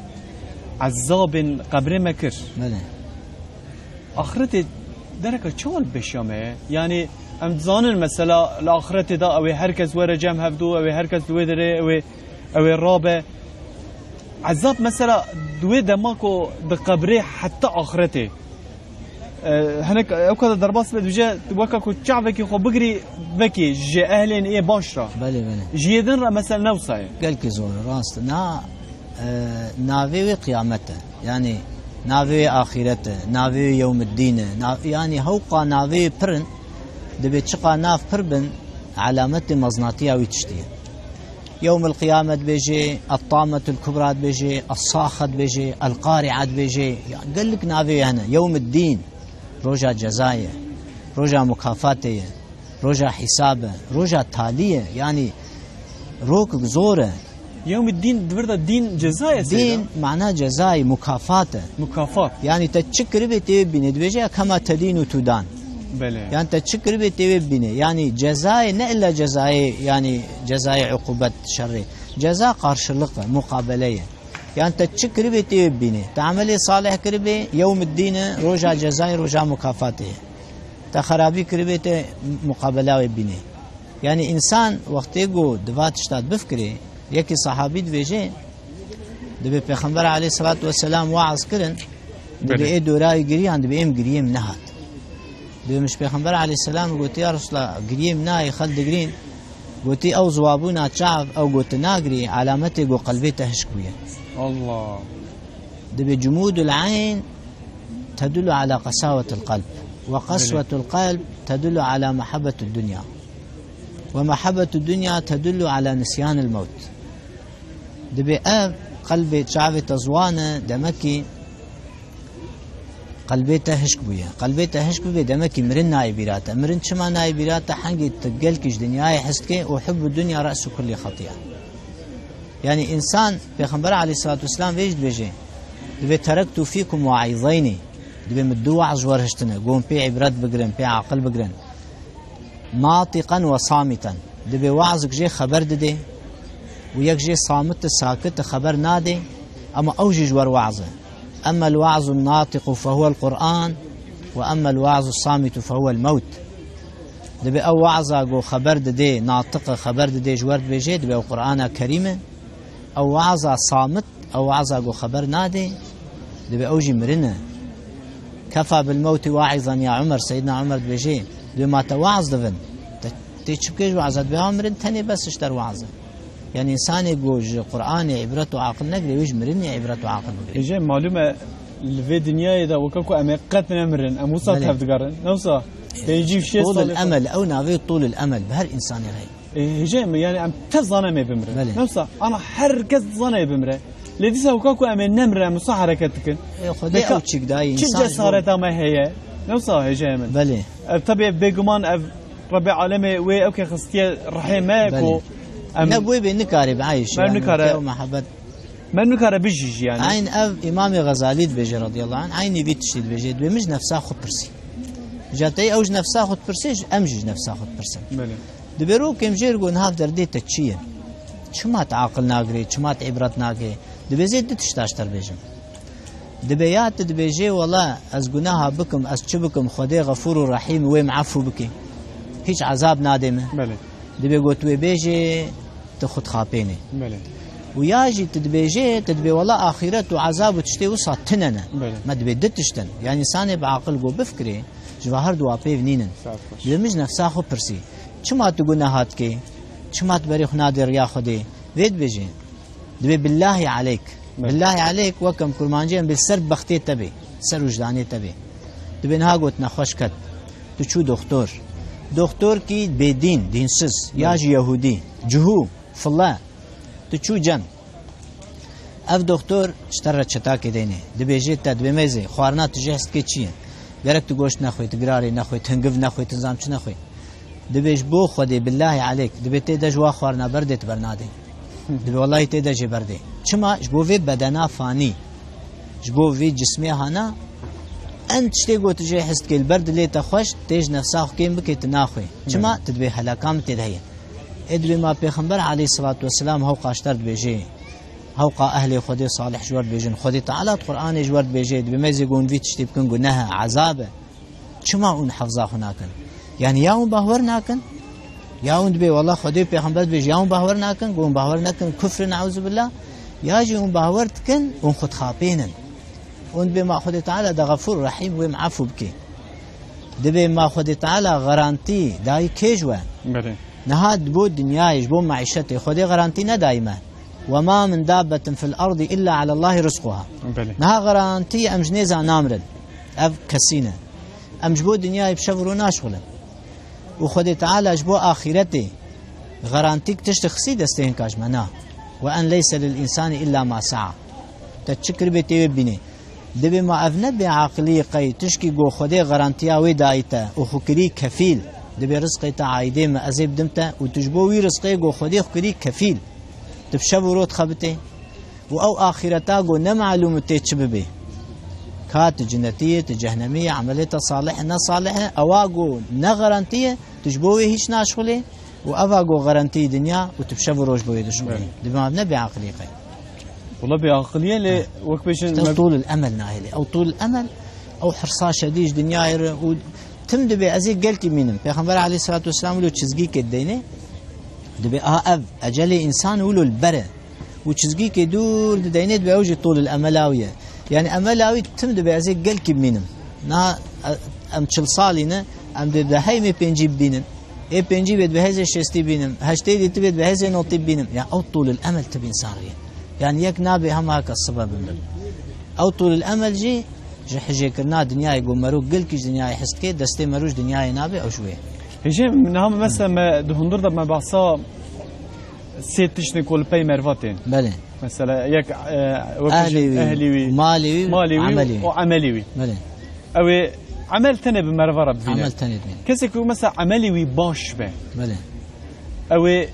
عذاب قبر مكر بله اخرتي دركه شغل بشامه يعني ام زانن مثلا الاخرتي دا او هركز ورا جام هبدو او هركز دوي دري او او رابه عذاب مثلا دوي دماكو بقبري حتى اخرتي أه هناك او كذا درباس بجا وكاكو شعبك خو بقري بكي جي اهلين ايه باشرا بله بله جيدن مثلا نوصاي قالك زور راست نا أه نافي قيامته يعني نافي آخرته نافي يوم الدين يعني هوقا نافي برن دبي تشقى ناف بربن علامة مزناتية ويتشتيه يوم القيامة بيجي الطامة الكبرى بيجي الصاخة بيجي القارعة بيجي يعني قال لك نافي هنا يوم الدين رجا جزاية رجا مكافاتية رجا حسابة رجا تالية يعني روك زورة يوم الدين دبرد الدين جزاية دين معناه جزاي مكافاة مكافات يعني تتشكر بيتي بني دبيجي كما تدين وتدان بله يعني تتشكر بيتي بني يعني جزاي نه الا جزاي يعني جزاي عقوبة شري جزاء قارشلقة مقابلية يعني تتشكر بيتي بني تعملي صالح كربي يوم الدين رجع جزاي رجع مكافاته تخرابي كربي مقابلة بني يعني انسان وقت يقول دفات اشتاد بفكري يكي صحابي دبيجي دبي پیغمبر عليه الصلاة والسلام وعظ كرن دبي ايه دوراي قريان دبي ايم قريم نهات دبي مش پیغمبر عليه السلام قلت يا رسول الله قريم ناي خل دقرين قلت او زوابونا تشعب او قلت ناقري علامتي قو قلبي تهشكوية الله دبي جمود العين تدل على قساوة القلب وقسوة بلي. القلب تدل على محبة الدنيا ومحبة الدنيا تدل على نسيان الموت دبي اب قلبي شعبي تزوانه دمكي قلبي تهشك بويا قلبي تهشك بويا دمكي مرن ناي بيراته مرن شما ناي بيراته حنجي تقلكش دنياي حسكي وحب الدنيا رأس كل خطيئة يعني إنسان بيخبر عليه الصلاة والسلام بيجد بيجي دبي تركت فيكم وعيظيني دبي مدو وعظ ورهشتنا قوم بي عبرات بقرن بي عقل بقرن ناطقا وصامتا دبي وعظك جي خبر ددي ويك جي صامت ساكت خبر نادي أما أوجج ور وعظه أما الوعظ الناطق فهو القرآن وأما الوعظ الصامت فهو الموت دبي أو وعظة جو خبر ددي ناطق خبر ددي جورد بيجي دبي أو قرآن كريمة أو وعظة صامت أو وعظة جو خبر نادي دبي أوجي مرنة كفى بالموت واعظا يا عمر سيدنا عمر بيجي دبي ما توعظ دفن تيشبكيش وعظت بها مرن تاني بس اشتر وعظة يعني إنسان يقول قرآن عبرة وعقل نقل ويج مرن عبرة وعقل يجي معلومة في الدنيا إذا وكاكو أميقات من أمرن أموسا تفدقرن نوصا يجي شيء طول الأمل أو نافي طول الأمل بهر إنسان يرهي يجي يعني أم تظن ما بمره نوصا أنا حركز ظن بمره لديسا وكاكو أمين نمره مصا حركتك خدي أو تشيك داي إنسان شو جسارة ما هي نوصا يجي من بلي طبيعي بيجمان ربي عالمي وي أوكي خستيه رحمك و نبوي بنكاري بعيش ما نكاري ومحبة ما نكاري بيجي يعني عين أب إمام غزالي بيجي رضي الله عنه عيني بيتشيد بيجي بمج نفسه خد برسي جاتي أوج نفسه خد برسي أمجج نفسه خد برسي بله دبيرو كم جيرجو نهاف دردي تتشيه شو تعاقل ناقري شو ما عبرت ناقري دبي زيد تشتاشتر بيجم دبيات دبيجي والله از جناها بكم از شبكم خدي غفور رحيم ويم عفو بكي هيج عذاب نادمه بله دبي قوتوي بيجي تاخد خابيني بله وياجي تدبيجي تدبي والله آخرته عذاب وتشتي وصات تننا ما دبي دتشتن يعني ساني بعقل جو بفكري جواهر دوا بيفنينن يمج نفسه خو برسي شما تقولنا هاتكي شما تبريخ نادر يا خدي ويد بيجي دبي بالله عليك بالله عليك وكم كرمانجين بالسر بختي تبي سر وجداني تبي دبي نها قوت نخوش كت تشو دكتور دكتور كي بدين دينسس ياجي يهودي جهو فلا تشو جن اف دكتور اشترى شتاكي ديني دبيجي تا دبيميزي خوارنا تجهز كي چي گرك تو گوشت نخوي تگراري نخوي تنگف نخوي تنظام چ نخوي دبيج بو خدي بالله عليك دبيت دجوا خوارنا بردت برنادي دبي والله تدجي بردي چما جبو في بدنا فاني جبو في جسمي هانا انت شتي قلت جاي حست كي البرد اللي تخش تيج نفساخ كيم بكي تناخوي چما تدبي هلاكام تدهي ادبي ما پیغمبر عليه الصلاه والسلام هو قاشتر بيجي هوقا اهل خدي صالح جوار بيجن خدي تعالى القران جوار بيجي بميز يقول في تشتي بكن قلناها عذابه چما اون حفظا هناكن يعني ياون باور ناكن ياون دبي والله خدي پیغمبر بيجي ياون باور ناكن قوم باور ناكن كفر نعوذ بالله ياجي اون باور تكن اون خد خابينن اون بما خدي تعالى ده غفور رحيم ومعفو بكي دبي ما خدي تعالى غرانتي داي كيجوا نهاد بو دنياي بو معيشتي خدي غرانتي نا دايما وما من دابة في الأرض إلا على الله رزقها نها غرانتي أمجنيزا نامرد أف كسينة أمجبو دنياي بشفرو ناشغلا وخدي تعالى جبو آخرتي غرانتيك تشتخصي دستين كاجمنا وأن ليس للإنسان إلا ما سعى تتشكر بيتي بيني دبي ما أفند بعقلي قي تشكي جو خدي غرانتيا ويدايتا وخكري كفيل دبي رزقي تعايدي ما أزيب دمتا وتجبوي رزقي جو خدي خكري كفيل تبشبو روت خبتي وأو آخرتا جو نمعلوم تيتشببي كات جنتية جهنمية عملية صالحة نا صالحة أواجو نغرانتية تجبوي هيش ناشغلي وأواجو غرانتي دنيا وتبشبو روج بوي دشغلي دبي ما بنبي عقلي قي والله بعقلية اللي وكبيشن طول الأمل ناهلي أو طول الأمل أو حرصا شديد دنيا وتم دبي أزيك قلتي منهم بيغمبر عليه الصلاة والسلام ولو تشزقيك الدينة دبي آه أجلي إنسان ولو البرة وتشزقيك دول دينة دبي أوجي طول الأملاوية يعني أملاوي تم دبي أزيك قلتي منهم نا أم تشلصالينا أم دبي هاي بينجي بينن إيه بينجي بيد بهذا الشيستي بينهم هشتي دي تبيد بهذا نوطي بينهم يعني أو طول الأمل تبي إنسان ريه يعني يك نابي هم هاك السبب من او طول الامل جي جي حجي كرنا دنيا يقول مروق قلك دنيا يحس كي دستي مروج دنيا نابي او شويه هجي من هم مثلا ما دهندر ما بعصا سيت تشني كل باي مرفاتين بله مثلا يك اهلي اهلي مالي وعملي وعملي بله او عمل تاني بمرفره بفينا عمل تاني كسكو مثلا عملي باش به بله او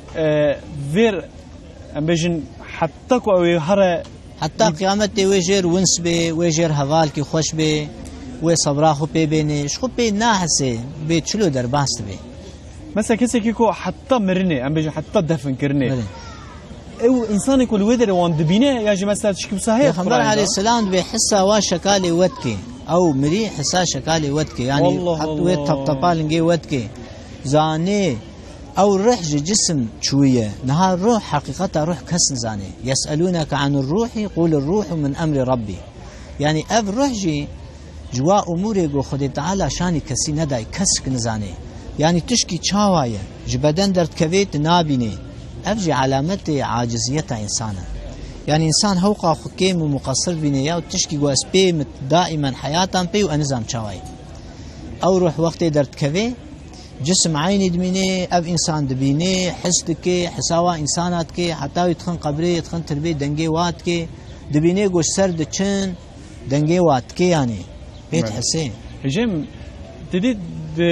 فير ام بيجن حتى كو هر حتى قيامتي ويجر ونس بي ويجر هوالكي خوش بي وي صبراخو بي بيني شخو بي ناحسي بي تشلو در باست بي مثلا كيسي كيكو حتى مرني ام بيجن حتى دفن كرني او انسان يكون ويدر وان دبينه ياجي مثلا تشكي بصحيح خبر عليه السلام بيحسها وا شكالي ودكي او مري حسا شكالي ودكي يعني حتى وي طبطبالنجي ودكي زاني أو روح جسم شوية نهار روح حقيقتها روح كسن زاني يسألونك عن الروح قول الروح من أمر ربي يعني أف روح جي جوا أموري قو خدي تعالى شاني كسي نداي كسك نزاني يعني تشكي تشاوايا جبدان درت كبيت نابيني أف جي علامتي عاجزية إنسانا يعني إنسان هوقا خكيم ومقصر بيني يا وتشكي قو أسبي دائما حياتا بي وأنزام تشاوايا أو روح وقتي درت كبيت جسم عيني دميني اب انسان دبيني حس دكي حساوا انسانات كي حتى يدخن قبري يدخن تربي دنگي وات كي دبيني گوش سر دچن دنگي وات كي يعني بيت حسين هجم ددي د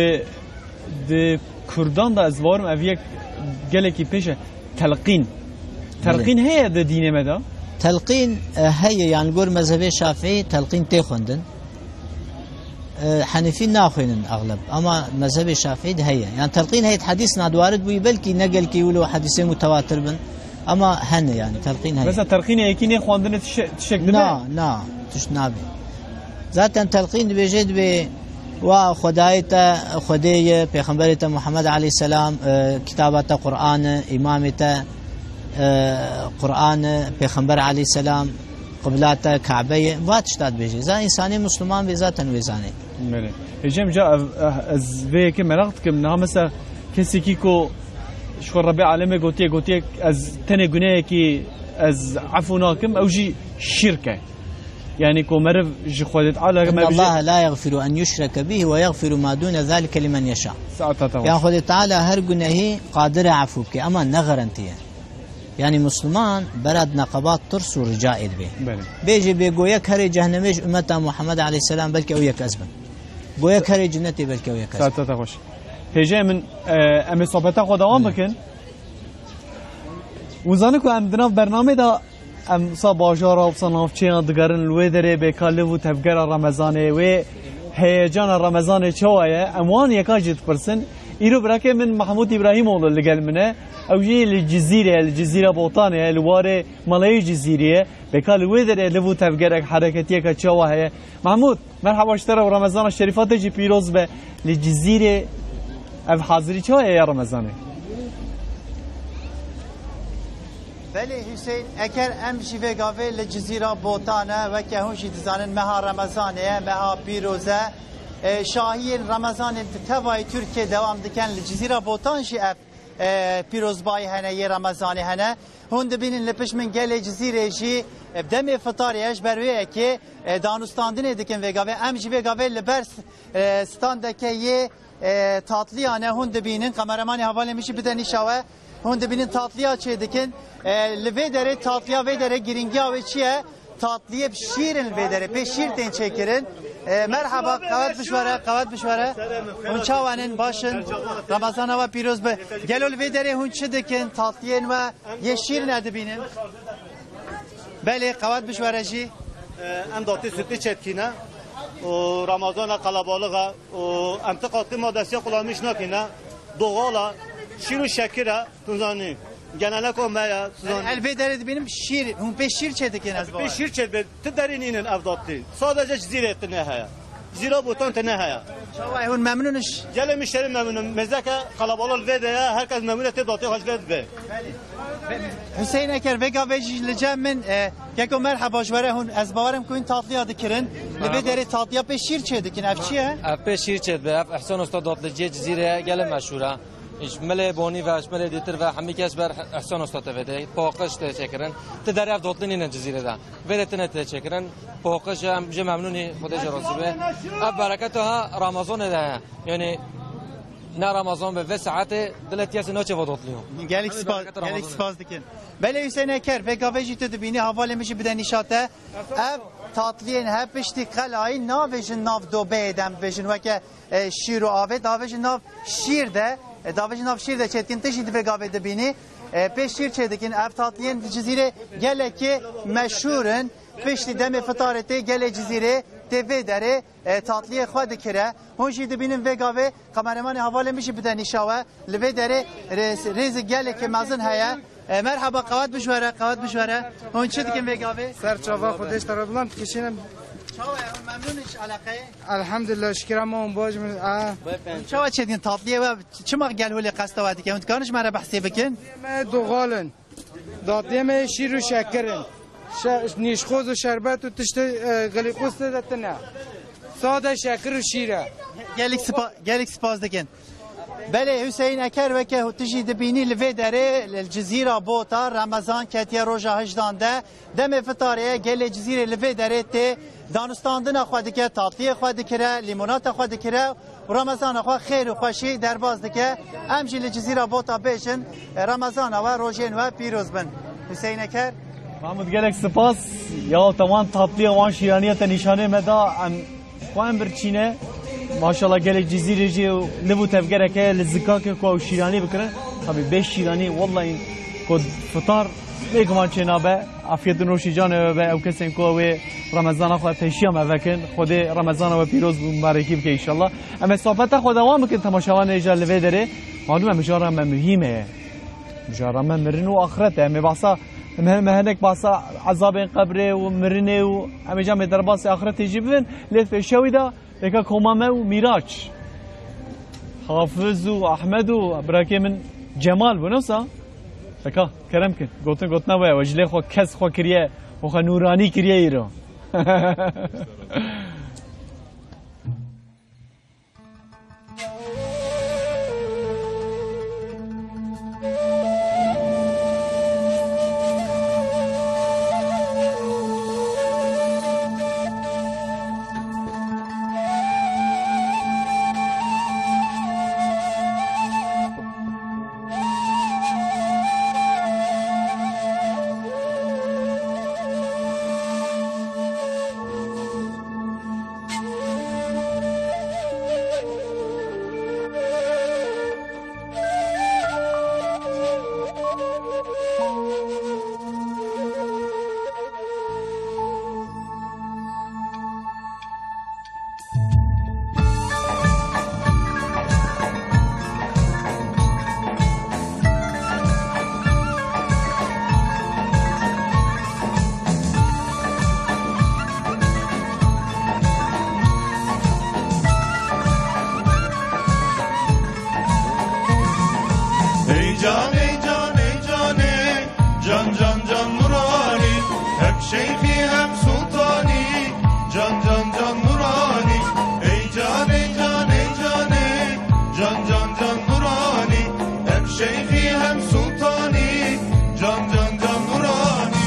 د كردان دا ازوارم افيك گلكي بيشه تلقين تلقين هي د دين مدا تلقين هي يعني گور مذهب شافعي تلقين تخوندن حنفي ناخذين اغلب اما مذهب الشافعي هي يعني تلقين هي حديث نادوارد بي بلكي نقل كي ولو حديث متواتر بن اما هن يعني تلقين هي بس تلقين يكيني خواندن تشك نا نا تشنابي ذاتا تلقين بيجد ب وخدايته خديه پیغمبرته محمد عليه السلام كتابته قران امامته قران پیغمبر عليه السلام قبلاته كعبه واتشتاد بيجي اذا انساني مسلمان بذات ويزاني مله هجم جاء از بك مرقت كم نا مثلا كسي كيكو شو ربي عالمي قوتي قوتي از تني غنيه كي از عفوناكم او جي شركه يعني كومر جخودت على إن الله لا يغفر أن يشرك به ويغفر ما دون ذلك لمن يشاء يعني خود تعالى هر گناهی قادر عفو بك أما نغرنتيه يعني مسلمان برد نقبات ترس و رجاء به بيجي بيقو يك هري جهنميش أمتا محمد عليه السلام بلك أو يك أزبن قو يك هري جنتي بلك أو يك أزبن ساعتها خوش هجي من أمي صحبتا خود دوام بكن وزانكو ام دناف برنامه دا ام صا باجارا و صناف چیان دگرن الویدره بکاله و تفگر رمضانه و هیجان رمضانه چوایه اموان یکا جد پرسن ایرو براکه من محمود ابراهیم اولو لگل منه او جی الجزیره الجزیره بوطانه الواره ملای جزیره بکال الویدره لو تفگر حرکتیه که چوایه محمود مرحبا اشترا و رمضان الشریفات جی پیروز به الجزیره اف حاضری چوایه یا رمضانه بله حسین اگر ام جیوه گاوه لجزیره بوتانه و که هونشی دزانن مها رمضانه مها پیروزه شاهی رمضان توای ترکیه دوام دکن لجزیره بوتان شی اف پیروزبای هنه یه رمضانه هنه هون دبینن لپش من گل جزیره جی بدم فطاریش برویه که دانستاندن دکن و گاوه ام جیوه گاوه لبرس ستاندکه یه تاتلیانه هون دبینن قمرمانی حواله میشی بدنی شاوه هون دبینن تاتلیا چه دکن لوی داره تاتلیا وی داره گرینگیا و چیه تاتلیه شیرن وی داره به شیر تین چکرن مرحبا قوت بشوره قوت بشوره هون چاوانن باشن رمضان و پیروز به گلو لوی داره هون چه دکن تاتلین و یه شیر ندبینن بله قوت بشوره جی ام داتی سوتی چتکینه و رمضان قلبالغه و امتقاطی مادسی قلامیش نکنه دوغالا شیر و شکره تونزانی genelde koymaya suzan. Elbette benim şiir, hun beş şiir çedik en az var. Beş şiir çedik. Tederinin evdattı. Sadece zira etti ne haya. Zira buton te ne haya. Şavay hun memnunuz. Gele müşteri memnunum. Mezaka kalabalık ve de ya herkes memnun etti dağıtı hoş verdi. Hüseyin Eker vega vejileceğim min keko merhaba jware hun az bavarım kuin tatlıya dikirin. Lebe deri tatlıya beş şiir çedik en evçiye. Beş şiir çedik. Ahsan Usta dağıtıcı cezire gele meşhura. مله بونی و مله دیتر و همی کس بر احسان استاد وده پاکش تشکرن تدریافت دادن این جزیره ده ولتن تشکرن پاکش هم جم ممنونی خودش راسبه اب برکتها رمضان ده یعنی نه رمضان به ساعت دلت یاس نوچه ودادلیو گلیک سپاس گلیک سپاس دکن بله حسین اکر و گاوجی تو دبینی حواله میشه بدن نشاته اب تاتلین هب پشتی قلای ناوژن ناو دو بدم وژن و که شیر و آوه داوژن ناو شیر ده داوجی ناف شیر ده چتکن تشید به گاوه دبینی پیش شیر چتکن اف تاتلین جزیره گله که مشهورن پشتی دم فطارته گله جزیره تیوی داره تاتلیه خود کره هونشی دبینن و گاوه قمرمان حواله میشه بدن نشاوه لوی داره ریز گله که مزن هیا مرحبا قوات بشوره قوات بشوره هون چی دکن و گاوه سر چاوا خودش تر بلند کشینم ممنونش علاقه الحمدلله شکرم اون باج من چاوا چه دین تاتلیه و چه ما گل هولی قصد وادی که امتحانش مرا بحثی بکن دو غالن دادیم شیر و شکرن نیشخوز و شربت و تشت گلیقوس دادن ساده شکر و شیره گلیک سپا گلیک سپاس دکن بله حسین اکر و که تجی دبینی لوی داره الجزیره بوتا رمضان کتیا روزا هجدان ده دم فطاریه گل جزیره لوی داره ته دانستاندن خود که تاتلی خود کره لیمونات خود کره و رمضان خو خیر و خوشی در باز دکه امجی الجزیره بوتا بیشن رمضان و روزین و پیروز بن حسین اکر محمود گلک سپاس یا تمام تاتلی وان شیرانیت نشانه مدا ام خوان برچینه ماشاءالله گلک جزیره جی لبو تفگره که لزکاک کو شیرانی بکره خبی بیش شیرانی والله این کد فطار میگم چه نابه عافیت نوشی جان و او کسی کو و رمضان خود پیشیام اوکن خود رمضان و پیروز مبارکی بک ان شاء الله اما صحبت خود دوام کن تماشاوان اجال لوی داره معلومه مجارم مهمه مجارم مرن و آخرته می بحثا مهنك باسا عذاب قبر ومرنه وعم جامع درباس آخرت يجيبن ليت الشوي ده لك كومامه وميراج حافظ وأحمد وبراكي من جمال بنفسه لك كرمك قلت قلت نوى وجلي خو كز خو كريه وخو نوراني كريه يرو جان ای جان ای جانی جان جان جان نورانی هم شیخی هم سلطانی جان جان جان نورانی ای جان ای جان ای جانی جان جان جان نورانی هم شیخی هم سلطانی جان جان جان نورانی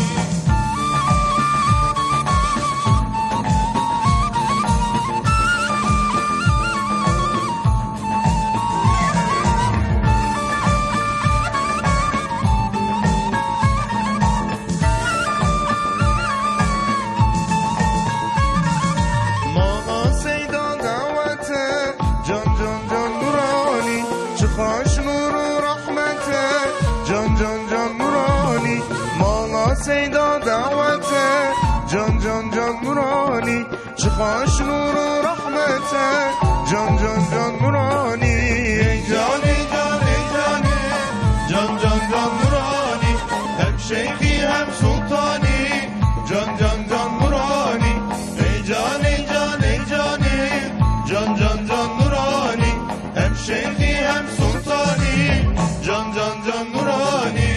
سیدا دعوته جان جان جان نورانی چه خوش نور و رحمته جان جان جان نورانی ای جانی جانی جانی جان جان جان نورانی هم شیخی هم سلطانی جان جان جان نورانی ای جانی جانی جانی جان جان جان نورانی هم شیخی هم سلطانی جان جان جان نورانی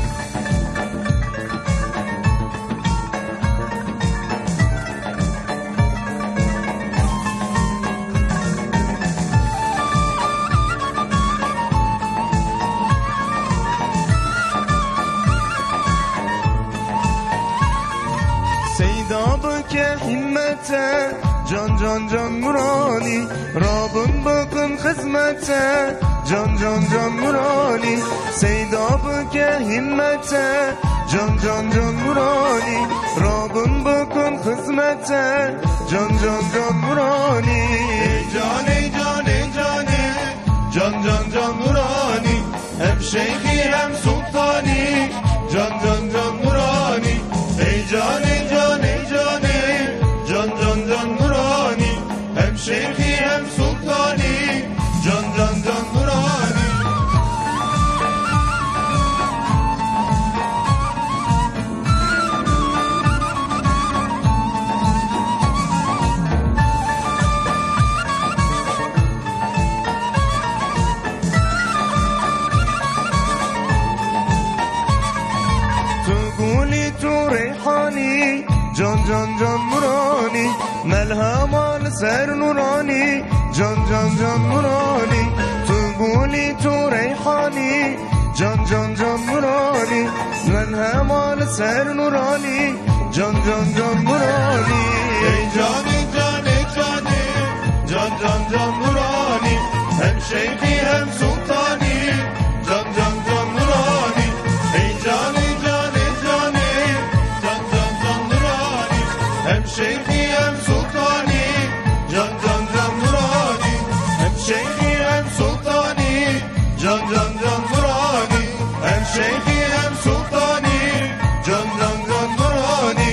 که himmete can can can nurani Rabbim bakın hizmete can can can nurani Seydabı ke himmete can can can nurani Rabbim bakın hizmete can can can nurani Can ey can ey can ey can can can nurani Hem şeyhi hem sultani can can can nurani Ey can ey can ey can ey can can can nurani Hem şeyhi hem sultani can can can nurani تقولي تو ريحاني جان جان جان نوراني ملهمان سر نوراني جان جان جان نوراني تقولي تو ريحاني جان جان جان نوراني ملهمان سر نوراني جان جان جان نوراني ey cani cani cani can can can nurani hem şeyhi hem sultani can can can nurani ey cani cani cani can can can nurani hem şeyhi hem sultani can can can nurani hem şeyhi hem sultani can can can nurani hem şeyhi hem sultani can can can nurani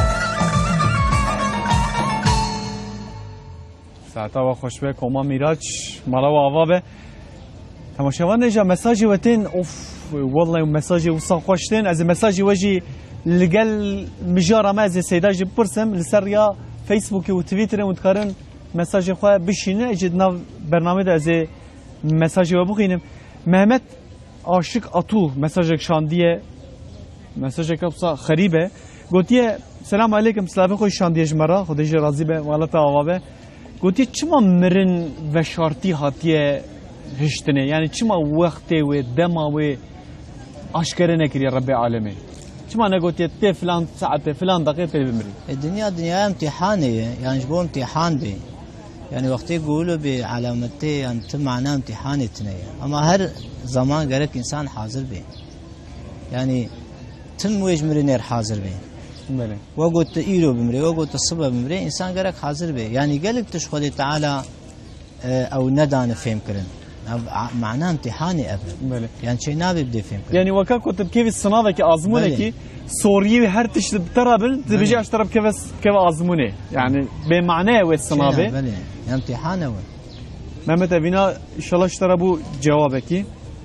ساعتا و خوش به کما میراج مالا و آوا به تماشاوان نجا مساجی وتین اوف والله مساجی وصا خوشتین از مساجی وجی لگل مجارا ما از سیداج برسم لسر یا فیسبوک و تویتر و تکارن مساجی خواه بشینه اجد ناو برنامه ده از مساجی و بخینم محمد عاشق اتو مساجک شاندیه مساجک بصا خریبه گوتیه سلام علیکم سلام خوش شاندیه جمرا خودش راضی به مالتا آوا به گوتی چما مرن و شارتی هاتیه هشتنه یعنی چما وقتی و دما و اشکره نکری رب عالمه چما نگوتی تی فلان ساعت فلان دقیقه تی بمری الدنيا دنيا امتحانية يعني جبوا امتحان دي يعني وقت يقولوا بعلامتي يعني تم معناه امتحان التنية اما هر زمان قالك انسان حاضر به يعني تم ويجمرنير حاضر به بله وقلت إيرو بمري وقلت الصبح بمري إنسان قالك حاضر به يعني قالك تشخدي تعالى أو ندان فهم كرن معناه امتحاني أبدا بله يعني شيء نابي بدي فهم كرن يعني وكا كنت بكيف الصنادة كأزمونة كي سوريا هر تشت بترابل تبيجي أشترب كيف كيف أزمونة يعني بمعناه والصنادة بله يعني امتحان أول محمد أبينا إن شاء الله اشتربوا جوابك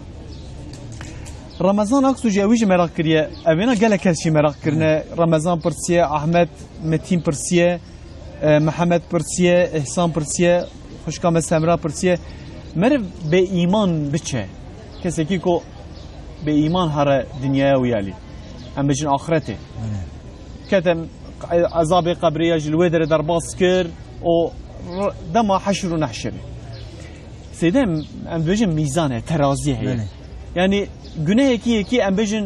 رمضان اكسو جاويج مراق كريه اوینا گله کسی مراق کرنه رمضان پرسیه احمد متین پرسیه محمد پرسیه احسان پرسیه خوشکام سمرا پرسیه مر به ایمان بچه کسی کی کو بإيمان هر دنيا ويالي أم بجن آخرته كتم عذاب قبرية جلويدر در باسكر و دما حشر ونحشر سيدم أم بجن ميزانه ترازيه هي يعني جنيه كي كي أم بجن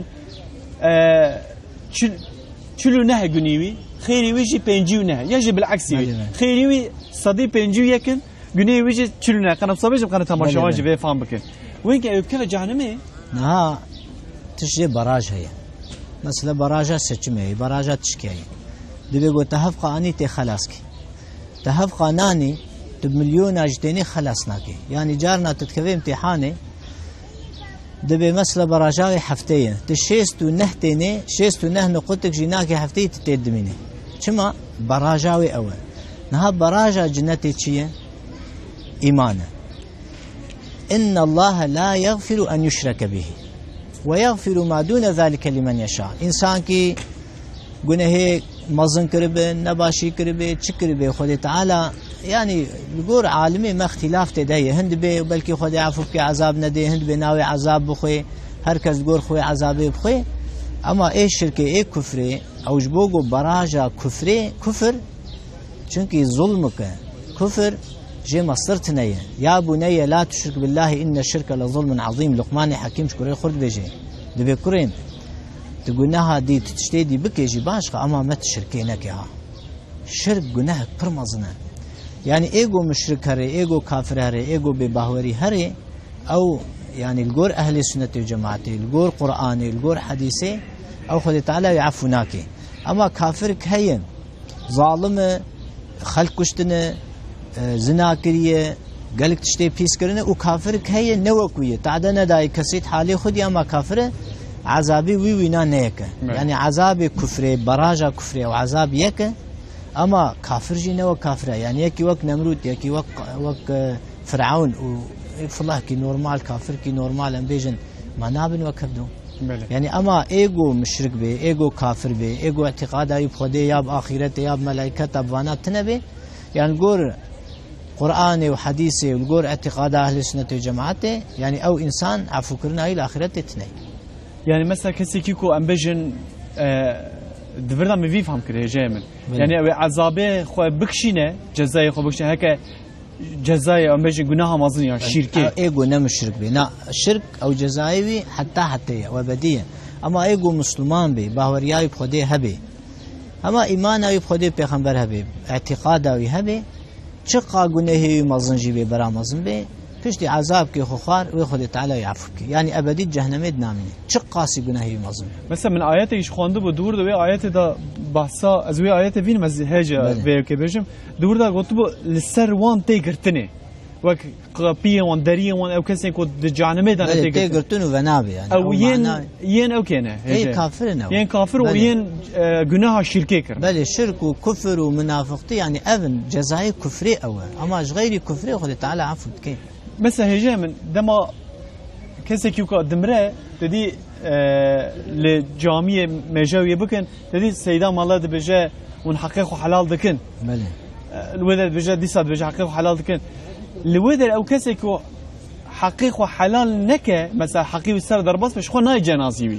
چلو نه جنيوي خيري ويجي بينجيو نه يجي بالعكس خيري وي صدي بينجيو يكن جنيه ويجي چلو نه قناه صبيج قناه تماشاواجي في فهم بكن وين كي يبكل جهنمي نها تشي براج هي مثلا براجة سچمه براجة تشكي دبي قو تهفق اني تي خلاص كي تهفق ناني بمليون اجتني خلصناكي يعني جارنا تتكفي امتحاني دبي مثلا براجاوي حفتيه تشيستو نهتيني شيستو نه نقطك جيناكي حفتيه تتدميني شما براجاوي اول نها براجا جنتي تشيه ايمانه ان الله لا يغفر ان يشرك به ويغفر ما دون ذلك لمن يشاء انسان كي گناه مزن کربه نباشی کربه چی کربه خود تعالی يعني الجور عالمي ما اختلاف تدايه هند بي بلكي خدي عفو كي عذاب ندي هند بناوي عذاب بخوي هركز جور خوي عذابي بخوي اما ايه شركه ايه كفري او جبوغو براجا كفري كفر چونكي ظلمك كفر جي مصرتنيه يا بني لا تشرك بالله ان الشرك لظلم عظيم لقمان حكيم شكوري خرد بيجي دبي كريم تقولناها دي تشتيدي بك يجي باشقه اما ما تشركينك ها شرك جناه برمزنا يعني ايجو مشرك هري ايجو كافر هري ايجو بباوري هري او يعني الجور اهل السنه والجماعه الجور قراني الجور حديثي او خد تعالى يعفوناك اما كافرك هي ظالم خلق كشتنه زنا كريه قالك تشتي بيس كرنه وكافرك هي نوكويه تعدنا داي كسيت حالي خدي اما كافر عذابي وي وينا نيك يعني عذاب كفر براجا كفر وعذاب يك اما كافر جينا وكافر يعني يكي وك نمرود يكي وك وك فرعون والله كي نورمال كافر كي نورمال ام بيجن ما نابن وكبدو يعني اما ايجو مشرك به ايجو كافر به ايجو اعتقاد اي بخدي يا باخرته يا بملائكه بوانات تنبي يعني نقول قرآني وحديثي والقول اعتقاد اهل السنه والجماعه يعني او انسان عفو كرنا الى اخرته تني يعني مثلا كسي كيكو ام بيجن آه دفرنا ما فيفهم كده جامل يعني عذابه خو بكشينه جزاي خو بكشينه هكا جزاي ام بيجن جناها مازن يعني شركه ايجو نم الشرك بنا الشرك او جزايوي حتى حتى وبديه اما ايجو مسلمان بي باورياي بخدي هبي اما ايماناي بخدي پیغمبر هبي اعتقاداوي هبي چقا گناهي مازن جيبي برا مازن بي پشتی عذاب که خوخار و خود تعالی يعفو که يعني ابدی جهنم نامینه چقا سی گناهی مازن مثلا من آیات ایش خوانده بود دور دوی آیات دا بحثا از وی آیات وین مز هجا به که بجم دور دا گفت بو لسر وان تیگرتنه وک قپی وان دری وان او کسی کو جهنم دان تیگرتن و نابی يعني او ين ين او کنه اي كافر نو ين كافر و ين گناه شركه كر بله شرك وكفر ومنافقتي يعني ابن جزاء كفري اول اما غير كفري خود تعالی عفو كي مثلا هجا من دما كسي كيوكا دمره تدي آه لجامعة مجاوية بكن تدي سيدا مالا دبجا ونحقق حلال دكن بله آه الوذر دبجا دي صاد دبجا حقق حلال دكن الوذر او كسي كو حقيق وحلال نكا مثلا حقيق السر درباس مش خو ناي جنازيوي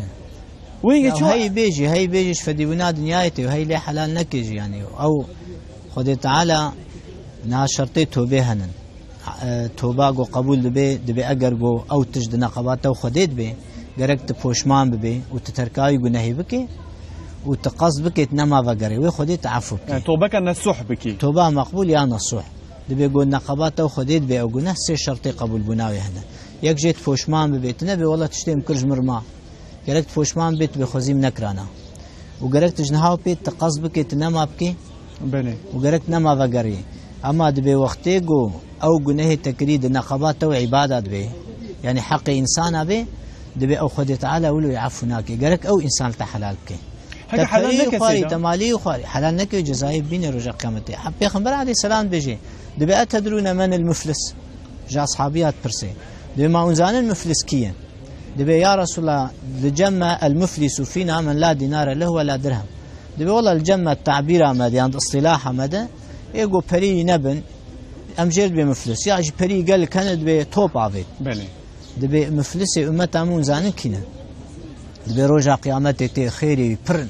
وين شو هي بيجي هي بيجي فدي بنا دنيايته وهي لي حلال نكجي يعني او خد تعالى نا شرطي توبه هنن توبه گو قبول دبي دبي اگر گو او تجد نقبات او خديت بي گركت پوشمان ببي و تتركاي گناهي بكي و تقصد بكي نما وگري و خديت عفو يعني توبه كان نصح بكي توبه مقبول يا نصح دبي گو نقبات او خديت بي او گناه سي شرطي قبول بناوي هنا يك جيت پوشمان ببي تنبي والله تشتم كرج مرما گركت پوشمان بيت بخزيم نكرانا و گركت جنهاو بيت تقصد بكي تنما بكي بني و گركت نما وگري اما دبي وقتي گو او گناه تكريد نقبات او عبادات به يعني حق انسان به دبي او خد تعالى ولو يعفوناك قالك او انسان تحلال بك هذا حلال نك سيدا تمالي وخاري حلال نك جزاء بين رجع قيامته حب پیغمبر عليه السلام بيجي دبي اتدرون من المفلس جاء اصحابيات برسي دبي ما انزان المفلس كيا دبي يا رسول الله لجمع المفلس فينا من لا دينار له ولا درهم دبي والله الجمع التعبير مد عند اصطلاح مد يقو بري نبن ام جرد بمفلس يعني بري قال كانت بتوب عبيد بله دبي مفلس أمة عمون زانن كنا دبي رجع قيامته تي خيري برن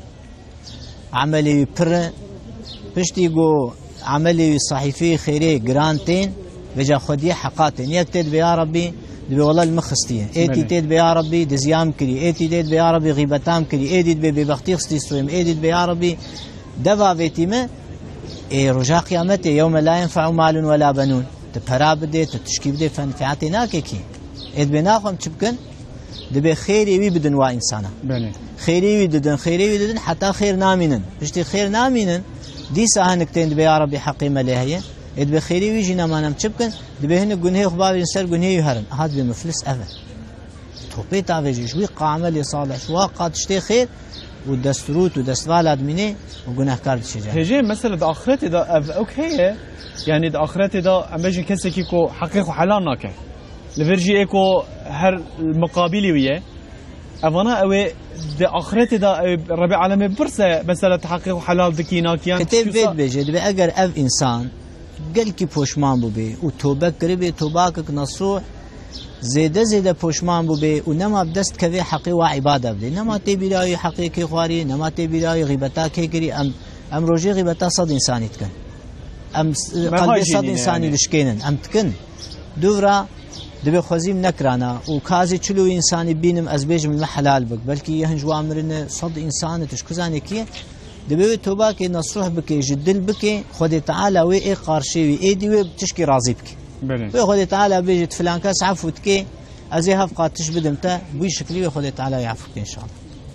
عملي برن بشتي جو عملي صحيفي خيري جرانتين بجا خديه حقاتين يكتد بيا ربي دبي والله المخستيه ايتي تيد بيا ربي دزيام كري ايتي تيد بيا ربي غيبتام كري ايدي بي بختي خستي سويم ايدي بيا ربي دفا فيتيمه اي رجع قيامته يوم لا ينفع مال ولا بنون تبرا بدي تشكي بدي فنفعتي ناكي ايد بناخم تشبكن دبي خيري وي بدن وا انسانه خيري وي ددن خيري وي ددن حتى خير نامينن بشتي خير نامينن دي ساهنكتين دبي يا ربي حقي ملهيه اد بخيري ويجينا ما نم تشبكن دبي هن جنيه خباب ينسر جنيه يهرن هاد بمفلس افل توبي تافيجي شوي قامل صالح شو قاد تشتي خير والدستروت ودستوال ادميني وجناه كارد شجع هجي مثلا اخرتي دا اوكي يعني دا اخرتي دا امجي كسكيكو حقيقه حلال ناكه لفرجي ايكو هر المقابلي وياه افانا اوي دا اخرتي دا ربي عالمي برسه مثلا تحقيق حلال دكينا كيان كتب بيت بيجي دبي اگر اف انسان قال كي پوشمان بو بي و توبه كري بي توباك نصوح زيده زيده پوشمان بو بي ونما بدست كذي حقي وعباده بدي نما تي بلاي حقيقي خواري نما تي بلاي غيبتا كيكري ام ام روجي غيبتا صد انسان تكن ام قلبي صد انسان لشكينن ام تكن دورا دبي خوزيم نكرانا وكازي چلو انساني بينم از بيج من حلال بك بلكي يهنج وامرنا صد انسان تشكزاني كي دبي توبه كي نصوح بك جدل بك خدي تعالى وي اي قارشي وي ايدي وي بتشكي راضي بك وي خدي تعالى بيجي فلان كاس عفوت كي ازي هفقات تشبدمته بوي شكلي خدي تعالى يعفوك ان شاء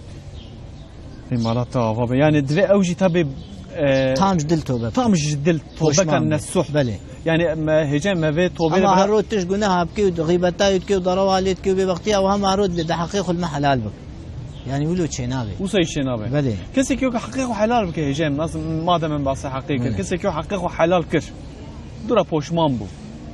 الله مالتا بابا يعني دبي اوجي تبي اه تام جدل توبه تام جدل توبه كان نصوح بلي يعني ما هجا ما في توبه اما هرود تشغنها بكي وغيبتا يتكي وضرواليت كي بوقتها وهم هرود بده حقيقه المحلال بك يعني ولو شينابي وصي شينابي بلي كسي كيو حقيقه حلال بك هجام ناس ما دام باص حقيقه كسي كيو حقيقه حلال كر دورا بوشمان بو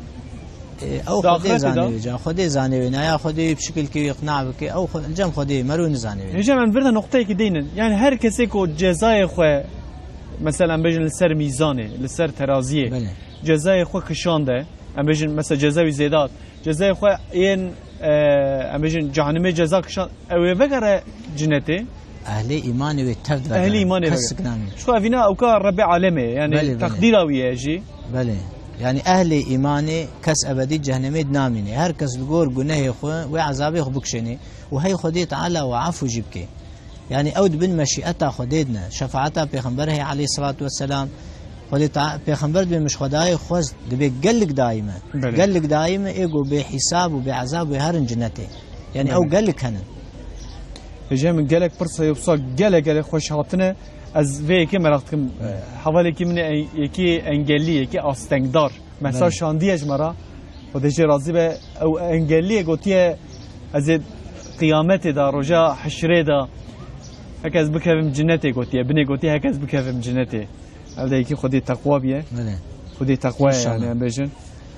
او خدي زاني جا خدي زاني نايا خدي بشكل كي يقنع بك او الجم خدي مرون زاني هجام من فرنا نقطه كي دينن يعني هر كسي كو جزاي خو مثلا بجن لسر ميزانه لسر ترازيه بلي جزاي خو كشانده ام بجن مثلا جزاوي زيادات جزاي خو ين ام بجن جهنم جزا كشان او فكره جنتي اهلي ايماني وتفد اهلي ايماني شو افينا او كان ربي عالمي يعني تقديره وياجي بلي يعني اهلي ايماني كس ابدي جهنم دنامني هر كس الجور جنيه خو وعذابي خبكشني وهي خدي تعالى وعفو جبكي يعني اود بن مشيئته خديدنا شفاعته پیغمبره عليه الصلاه والسلام خدي تع پیغمبر به مش خدای خوز دبي قالك دائما قالك دائما ايجو بحساب وبعذاب وهرن جنته يعني او قالك هنا جاي من قالك فرصه يوصل قالك قال خوش هاتنا از في كي مراتكم حوالي كي من يكي انجلي يكي استنگدار مثلا شاندي جمره ودجي راضي به او انجلي قوتيه از قيامته دا رجا حشره دا هكذا بكفم جنته قوتيه بني قوتيه هكذا بكفم جنته هذا يكي خدي تقوى بيه خدي تقوى يعني ام بيجن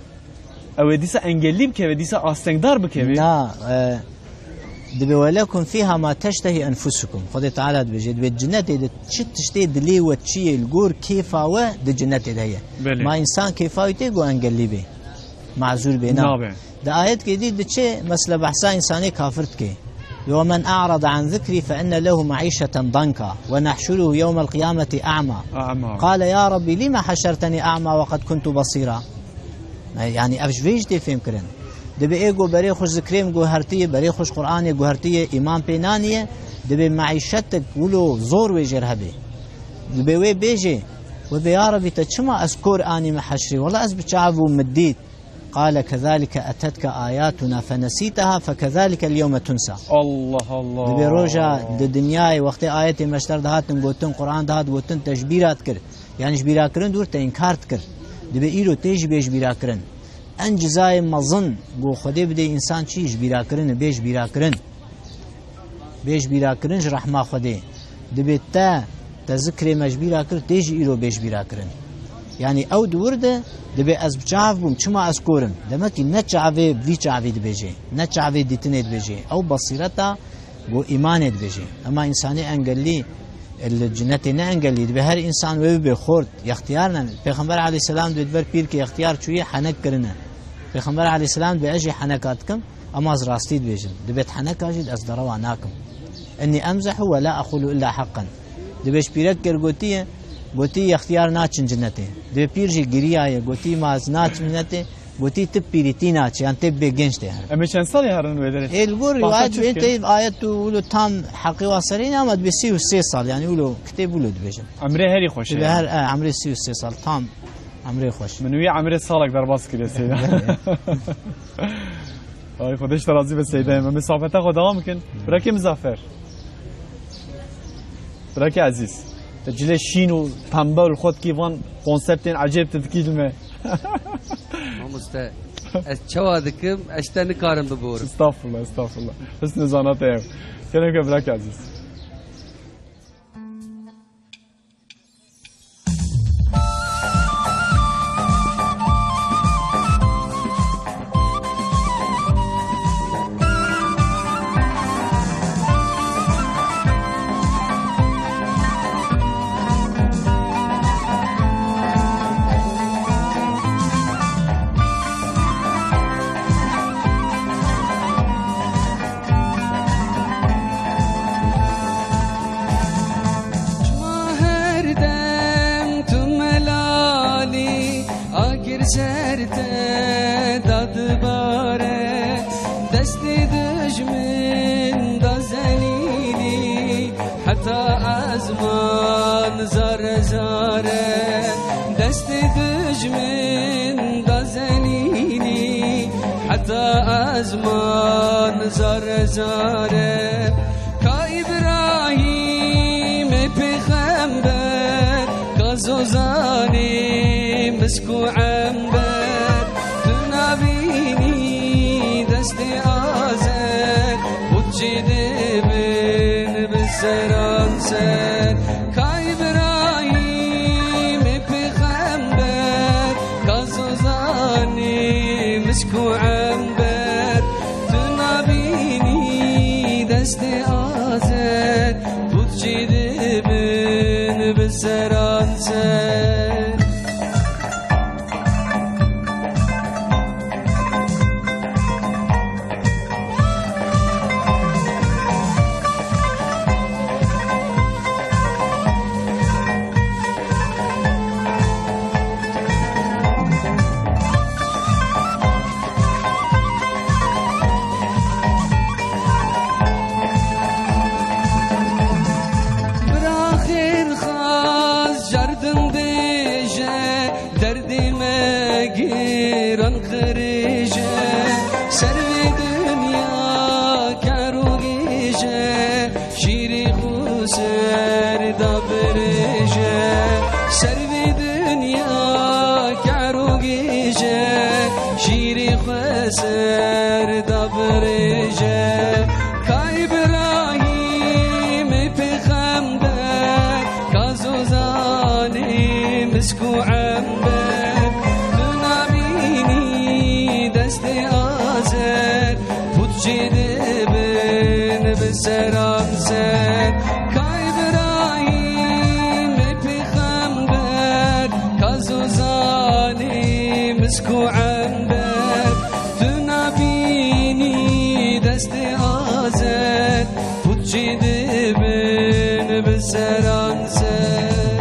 او ديسا انجلي بكي ديسا استنگدار بكي لا اه دبي ولكم فيها ما تشتهي انفسكم خدي تعالى بيجي دبي الجنة تشت تشتي دلي وتشي الجور كيفا و د الجنة هي ما انسان كيفا يتيجو انجلي بي معذور بينا ده آيات كدي دتشي مثل بحثا انساني كافرت كي ومن أعرض عن ذكري فإن له معيشة ضنكا ونحشره يوم القيامة أعمى. أعمى قال يا ربي لما حشرتني أعمى وقد كنت بصيرا يعني أفش فيجتي فهم كرن دبي إيجو بري خوش ذكريم جوهرتية بري خوش قرآن جوهرتية إمام بينانية دبي معيشتك ولو زور وجرهبي دبي وي بيجي وبي يا ربي تشما أذكر أني محشري والله أز بتشعبوا مديت قال كذلك أتتك آياتنا فنسيتها فكذلك اليوم تنسى. الله الله. دبي روجا الدنيا وقت آيات مشتر دهات نقولتن قرآن دهات قولتن تجبيرات كر يعني جبيرات كرن دور تإنكارت كر دبي إيرو تيج بيج جبيرات كرن أن جزاء مظن جو خدي بدي إنسان شيء جبيرات كرن بيج جبيرات كرن بيج جبيرات كرن رحمة خدي دبي تا تذكر مجبيرات كر تيج إيرو بيج جبيرات كرن يعني او دورده دبي از بچاف بوم چما اسکورم دمکی نچاوی بی چاوی دبیجی نچاوی دیتنه دبیجی او بصیرتا گو ایمان دبیجی اما انسانی انگلی الجنة نه انگلی دبی هر انسان وی به خورد اختیار نه پیغمبر علی السلام دبی بر پیر کی اختیار چوی حنک کرنه پیغمبر علی السلام به اجی حنکات کم أما از راستي بيجن دبيت حنك أجد أصدروا عناكم إني أمزح ولا أقول إلا حقا دبيش بيركر قوتي قوتي اختيار ناتشن جنتي دبي بيرجي قرياية قوتي ماز ناتش منتي قوتي تب بيريتي ناتش يعني تب بيجنشتي أمي كان صار يهرن ويدرس إيه القول رواية بيت آيات ولو تام حقي وصرين أما بيسي وسي صال يعني ولو كتاب ولو دبيجن عمري هري خوش يعني. آه عمري سي وسي صال تام عمري خوش من ويا عمري صالك درباس كده سيدا آی خودش ترازی به سیده من صحبت خدا ممکن برای مزافر برای عزیز تجلی شین و پنبه و خود کیوان کنسپت عجیب تذکیل ما ما مست از چه دکم اشتن کارم ببورم استغفرالله استغفرالله حسن زانات ایم کنیم که برای عزیز azman zare zare ka İbrahim peygamber ka zozani مسكو عنبر تنابيني دستي آزر وتجد من بالسران سر كا إبراهيم بيغمبر كا زوزاني مسكو عنبر تنابيني دستي آزر وتجد من بالسران سر سر دبرجه کا إبراهيم پیغمبر کا زوزانی مسکو عنبر تنابینی دست آزر بود جدبن بسران سر کا إبراهيم پیغمبر کا زوزانی مسکو عنبر جدبن بسران سر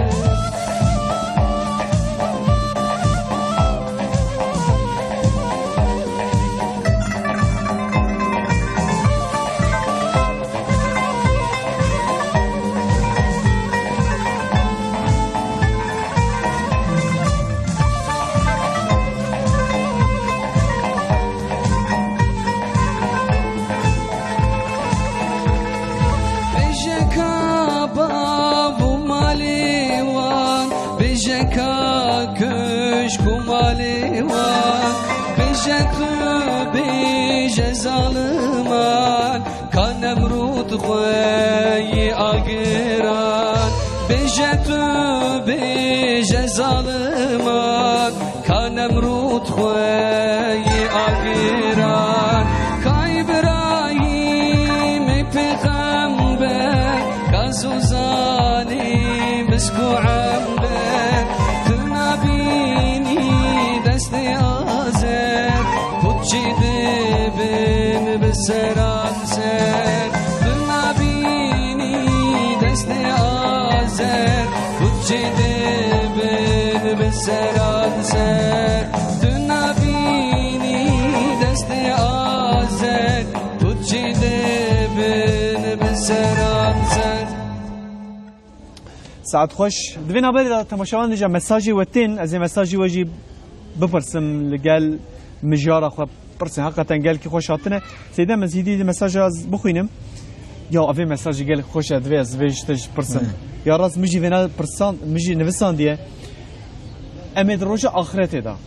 بيجه ظالمان كان نمرود خوي اغيران بيجه بيجه ظالمان كان نمرود خوي اغيران كا إبراهيم پیغمبر كا زوزاني مسكو عنبر تنابيني دست آزر جدبن بسران سر نبینی دست آزر کچه دبن بسران سر نبینی دست آزر کچه دبن بسران سر سعد خوش دوین هبری دا تماشاوان دیجا مساجی وتین از این مساجی وجی بپرسم لگل مجارا خو پرسن حقیقتا گل کی خوش هاتنه سیده مزیدی مساج از بخوینم یا اوی مساج گل خوش ادوی از ویشتش پرسن یا راز مجی وینا پرسان مجی نویسان دیه امید روجا آخرت دا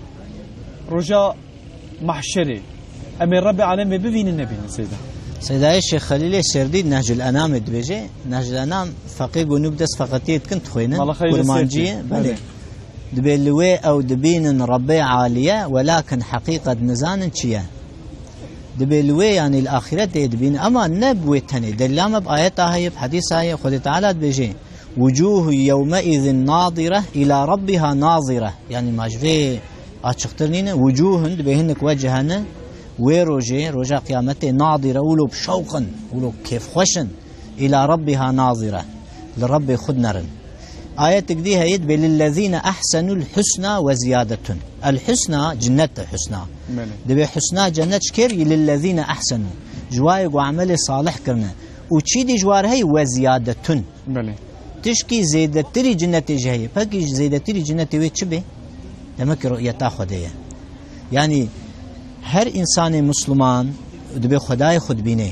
روجا محشره امید رب العالمین ببین النبی سیده سيداي الشيخ خليل السردي نهج الانام دبيجي نهج الانام فقيه جنوب دس فقطيت كنت خوينا كرمانجيه بلي دبيلوي او دبين ربي عاليه ولكن حقيقه نزان تشيا دبيلوي يعني الاخره دبين اما نبوي تاني دلامه باياتها هي بحديثها هي خذ تعالى دبيجي وجوه يومئذ ناظره الى ربها ناظره يعني ماجري اشخترنين وجوه دبيهنك وجهنا وروجي رجا قيامته ناظرة ولو بشوقا ولو كيف خوشن إلى ربها ناظرة لرب خدنرن آية تقديها يدبي للذين أحسنوا الحسنى وزيادة الحسنى جنة حسنى دبي حسنى جنة شكري للذين أحسنوا جوايق وعمل صالح كرنا وشي دي جوار هي وزيادة تشكي زيادة تري جنة جهي فكي زيادة تري جنة ويتشبه دمك رؤية تاخذية يعني هر انسان مسلمان دبي خدای خود بینه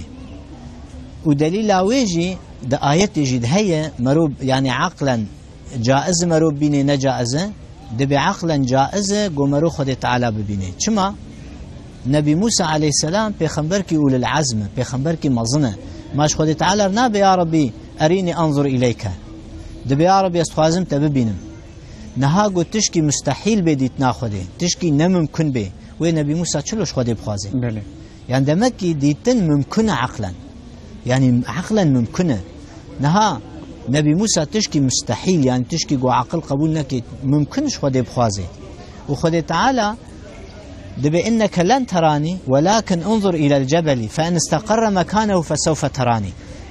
و دلیل اویجی د آیت جد هي مروب يعني عقلا جائز مروب بینه نجائزه دبي عقلا جائزه گمرو خود تعالی ببینه چما نبی موسی علیه السلام پیغمبر کی اول العزم پیغمبر کی مزنه ماش خود تعالی نبی یا ربی ارینی انظر الیک دبي یا ربی استخوازم تببینم نها گو تشکی مستحیل بدیت ناخده تشکی نممکن به ونبي موسى تشلوش خدي بخازي بله يعني دمكي ديتن ممكنة عقلا يعني عقلا ممكنة نها نبي موسى تشكي مستحيل يعني تشكي جو عقل قبول نكي ممكنش خدي بخازي وخدي تعالى دبي انك لن تراني ولكن انظر الى الجبل فان استقر مكانه فسوف تراني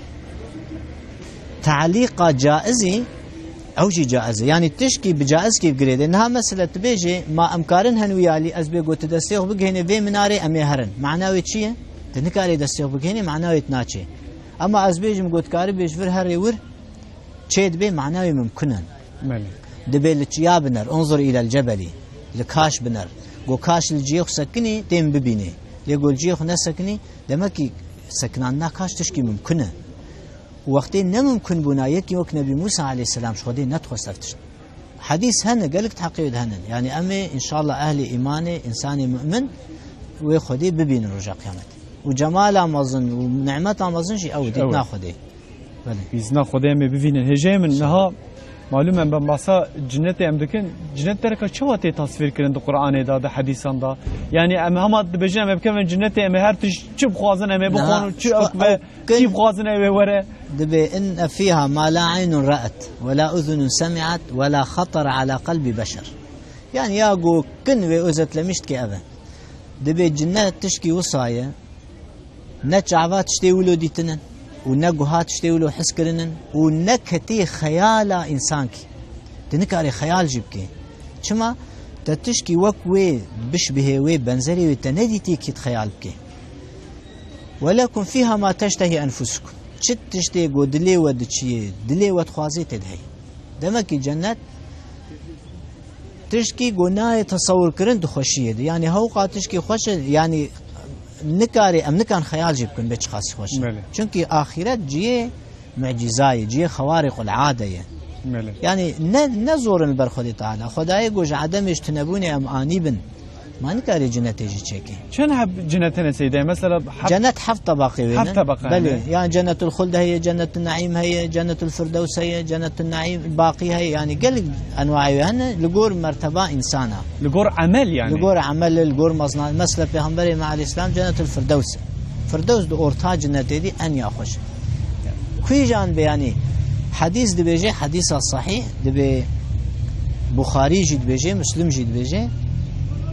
تعليق جائزي او شي جائزه يعني تشكي بجائز كيف قريد انها مساله بيجي ما امكارن هنويالي از بيقول تدسيخ بقهني في مناري امي هرن معناه تشي تنكاري دسيخ بقهني معناه تناتشي اما از بيجي مقول كاري بيشفر هري ور تشيد بي معناه ممكنا دبي لتشيا بنر انظر الى الجبل لكاش بنر جو كاش الجيخ سكني تم ببيني يقول جيخ نسكني دمكي سكنان كاش تشكي ممكنه وقتی نممکن بنا یکی وقت نبی موسی علیه السلام شخودی نتخوست افتشت حدیث هنه قالك تحقيد هنن يعني أمي إن شاء الله أهل إيماني إنساني مؤمن وخدي ببين رجع قيامت وجمال أمازن ونعمة أمازن شيء أو ديتنا خدي إذن خدي أمي ببين هجاء منها معلومة بمسا جنة أمدكن جنة ترك شو هتي تصوير كرند القرآن دا ده حديثان دا يعني أم هم بجنا أم بكمن جنة أم هرتش شو بخوازن أم بخوان شو أكبر شو بخوازن أم ورا دبي إن فيها ما لا عين رأت ولا أذن سمعت ولا خطر على قلب بشر يعني ياقو كن وأزت لمشت كأبا دبي جنة تشكي وصاية نتشعبات تشتي ولو ديتنن ونقوهات تشتيولو حس كرنن ونكتي خيالا إنسانك تنكاري خيال جبكي شما تتشكي وكوي بشبه وي بنزري وتندي تيكي خيال بكي ولكن فيها ما تشتهي أنفسكم شت تشتي قو دلي ودشي دلي ودخوازي تدهي دمكي جنات تشكي قناي تصور كرن دخوشيه يعني هوقا تشكي خوش يعني نكاري أم نكان خيال جيبكن بيش خاص خوش چونكي آخرت جيه معجزاي جيه خوارق العادة يعني نزور البرخودي تعالى خداي قوش عدم اجتنبوني أم آنيبن ما نكاري جنة تيجي تشيكي شن حب جنتنا سيدي مثلا جنة حف طبقي حف طبقي بلي يعني جنة الخلد هي جنة النعيم هي جنة الفردوس هي جنة النعيم الباقي هي يعني قل أنواعي هن لقور مرتبة إنسانة لقور عمل يعني لقور عمل لقور مصنع مثلا في همبري مع الإسلام جنة الفردوس فردوس دو أورتا جنة دي أن يأخش كوي جان بياني حديث دي بيجي حديث الصحيح دي بي بخاري جد بيجي مسلم جد بيجي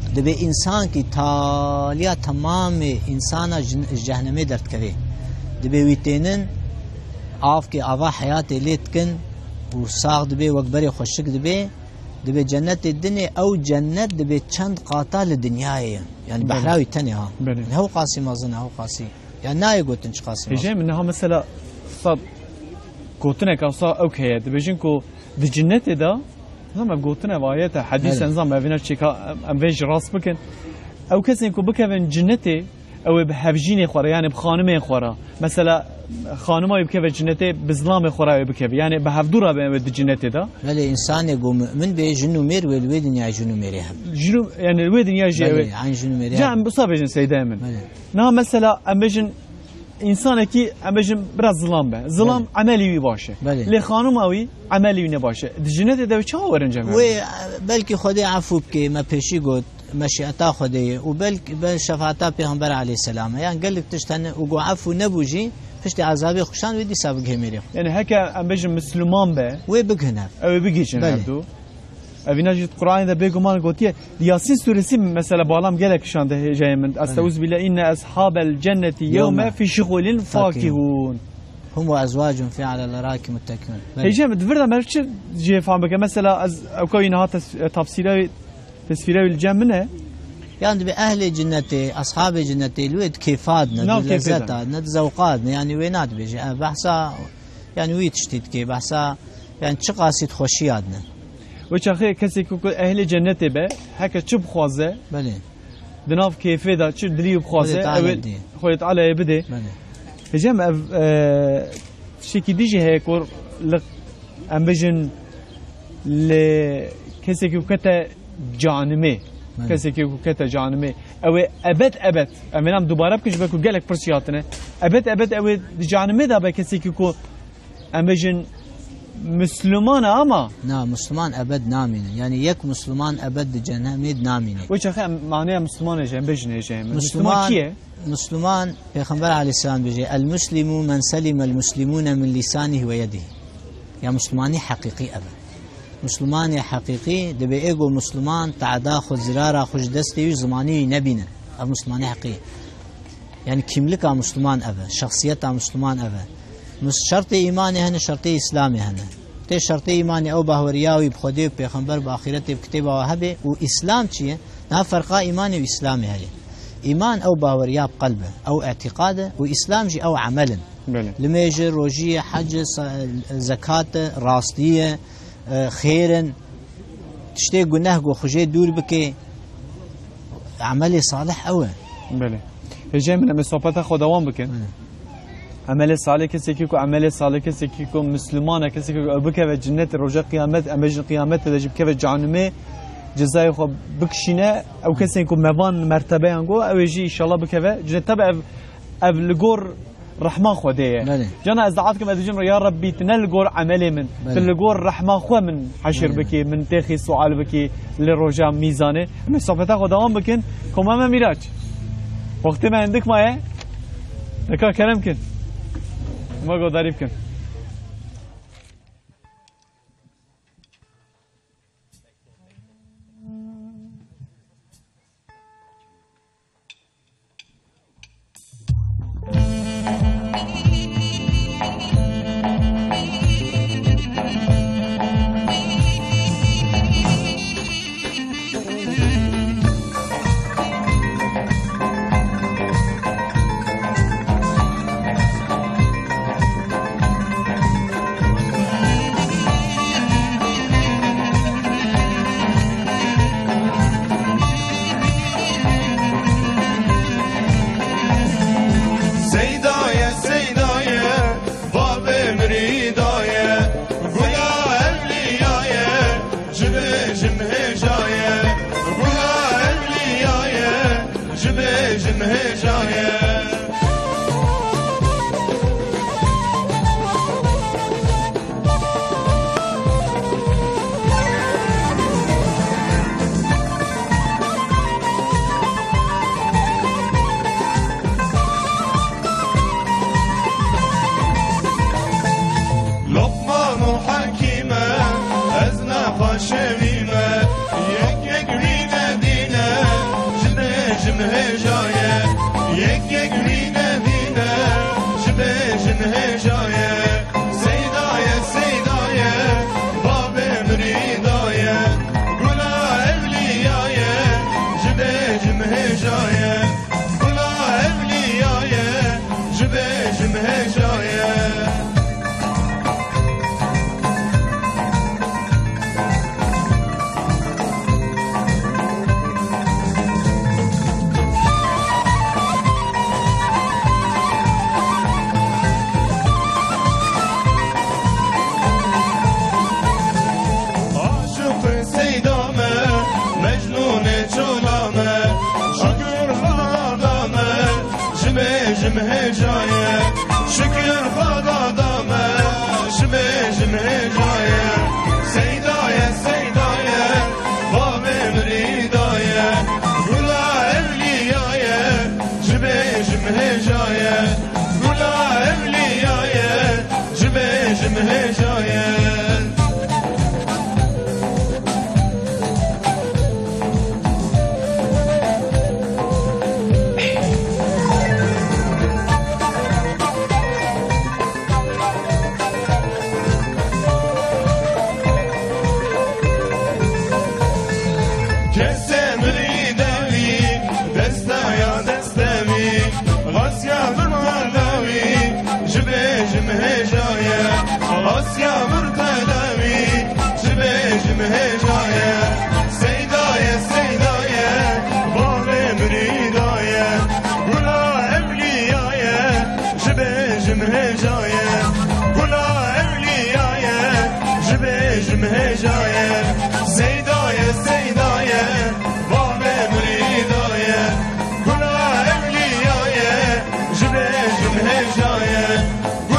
دبي إنسان كي تاليا تمام إنسان جهنمي درت كذي دبي ويتينن عاف كي عفا حياتي ليتكن وساق دبي وكبري خوشك دبي دبي جنة الدنيا أو جنة دبي چند قاطع للدنيا يعني بحراوي تاني ها هو قاسي ما ظن هو قاسي يعني ناي قلت انش قاسي هجي منها مثلا صاد قوتنا كوصا اوكي دبي جنكو دي جنة ده لما قوتنا وايته حديث نظام ما فينا شيكا ام فيج راس بكن او كسين كو بكن جنتي او بحفجيني خورا يعني بخانمي خورا مثلا خانمای بکه و جنته بظلام خورای بکه يعني بحفدورا به جنته ده ولی انسان يقوم من به جنو مير والوي دنيا جنو مير جنو يعني الوي دنيا جي عن جنو مير جام بصاب جن سيدا من نا مثلا امجن انسان کی امجن برا ظلام به ظلام عملی باشه لی خانماوی عملی نباشه جنته ده چه ورنجم و بلکه خدای عفو بکه ما پیشی گفت مشيئتا خديه وبلك بشفاعتا پیغمبر عليه السلام يعني قال لك تشتن وقو عفو نبوجي فشتي عذابي خشان ودي سابق هميري يعني هكا ام بيجي مسلمان به وي بغنا او بيجي جنبدو ابي نجي القران ده بيجو مان قوتيه ياسين سورسي مثلا بالام قالك شان ده جاي من استعوذ بالله ان اصحاب الجنه يوم في شغل فاكهون هم وازواج في على الارائك متكئون هيجي مدفردا مالش جي فهم مثلا او كاينها تفسيره تسفيره الجنة يعني بأهل جنتي أصحاب جنتي الويد كيفاتنا لذاتنا ذوقاتنا يعني وينات بيجي بحثا يعني ويد شتيت كي بحثا يعني شقاسيت خوشياتنا وش أخي كسي كوكو أهل جنتي به هكا شو بخوازه بله دناف كيفه دا شو دريو بخوازه أول خويت على يبدي بله هجم أه شيكي ديجي هيك ور لق أم بيجن ل كسي كوكو جانمه کسی که کت جانمه او ابد ابد امینم دوباره بکش بکو گلک پرسیاتنه ابد ابد او جانمه دا به کسی که کو امجن مسلمان اما نه مسلمان ابد نامینه يعني یک مسلمان ابد جهنم نامینه و چه معنی مسلمان جن بجنه جن مسلمان کیه مسلمان پیغمبر علیه السلام بيجي المسلم من سلم المسلمون من لسانه ويده يا مسلماني حقيقي ابد مسلمان حقيقي دبي ايجو مسلمان تعدا خذ زرارة خوش دستي زماني نبينا اب مسلمان حقيقي يعني كملك مسلمان ابا شخصيته مسلمان ابا مش شرط ايماني هنا شرط اسلامي هنا تي شرط ايماني او باورياوي بخدي بيغمبر باخرته بكتابه وهبه واسلام شيء نا فرقا ايماني واسلامي هي ايمان او باوريا بقلبه او اعتقاده واسلام جي او عمل لما يجي روجيه حج زكاه راستيه خيرا تشتي قناه قو خجي دور بكي عملي صالح أوي بله هجي من مسوبات خدوان بكن عملي صالح كسي كيكو عملي صالح كسي كيكو مسلمانة كسي كيكو بكي في جنة رجاء قيامت أمجن قيامت تجيب كيف جعنمي جزاي خو بكشينا أو كسي كيكو مبان مرتبة عنقو أو يجي إن شاء الله بكي في جنة تبع أب لجور رحمة خديه جانا ازدعاتكم ادجم يا ربي تنال جور عملي من تلقور رحمة خو من حشر بكي من تاخي سؤال بكي للرجاء ميزانه اما صفتا خدوان بكن كما ما ميراج وقت ما عندك ما ايه لكن كلام كن ما قو ضريب كن هجاية هجاية شكر خدا دامه شبه جمه جاية سيداية سيداية باب مريداية قولا أولياية شبه جمه جاية قولا أولياية شبه جمه جاية آسیا مرتدوی شبه جمه جایه سیدایه سیدایه باب مریدایه گلا اولیایه شبه جمه جایه گلا اولیایه شبه جمه جایه سیدایه سیدایه باب مریدایه گلا اولیایه شبه جمه جایه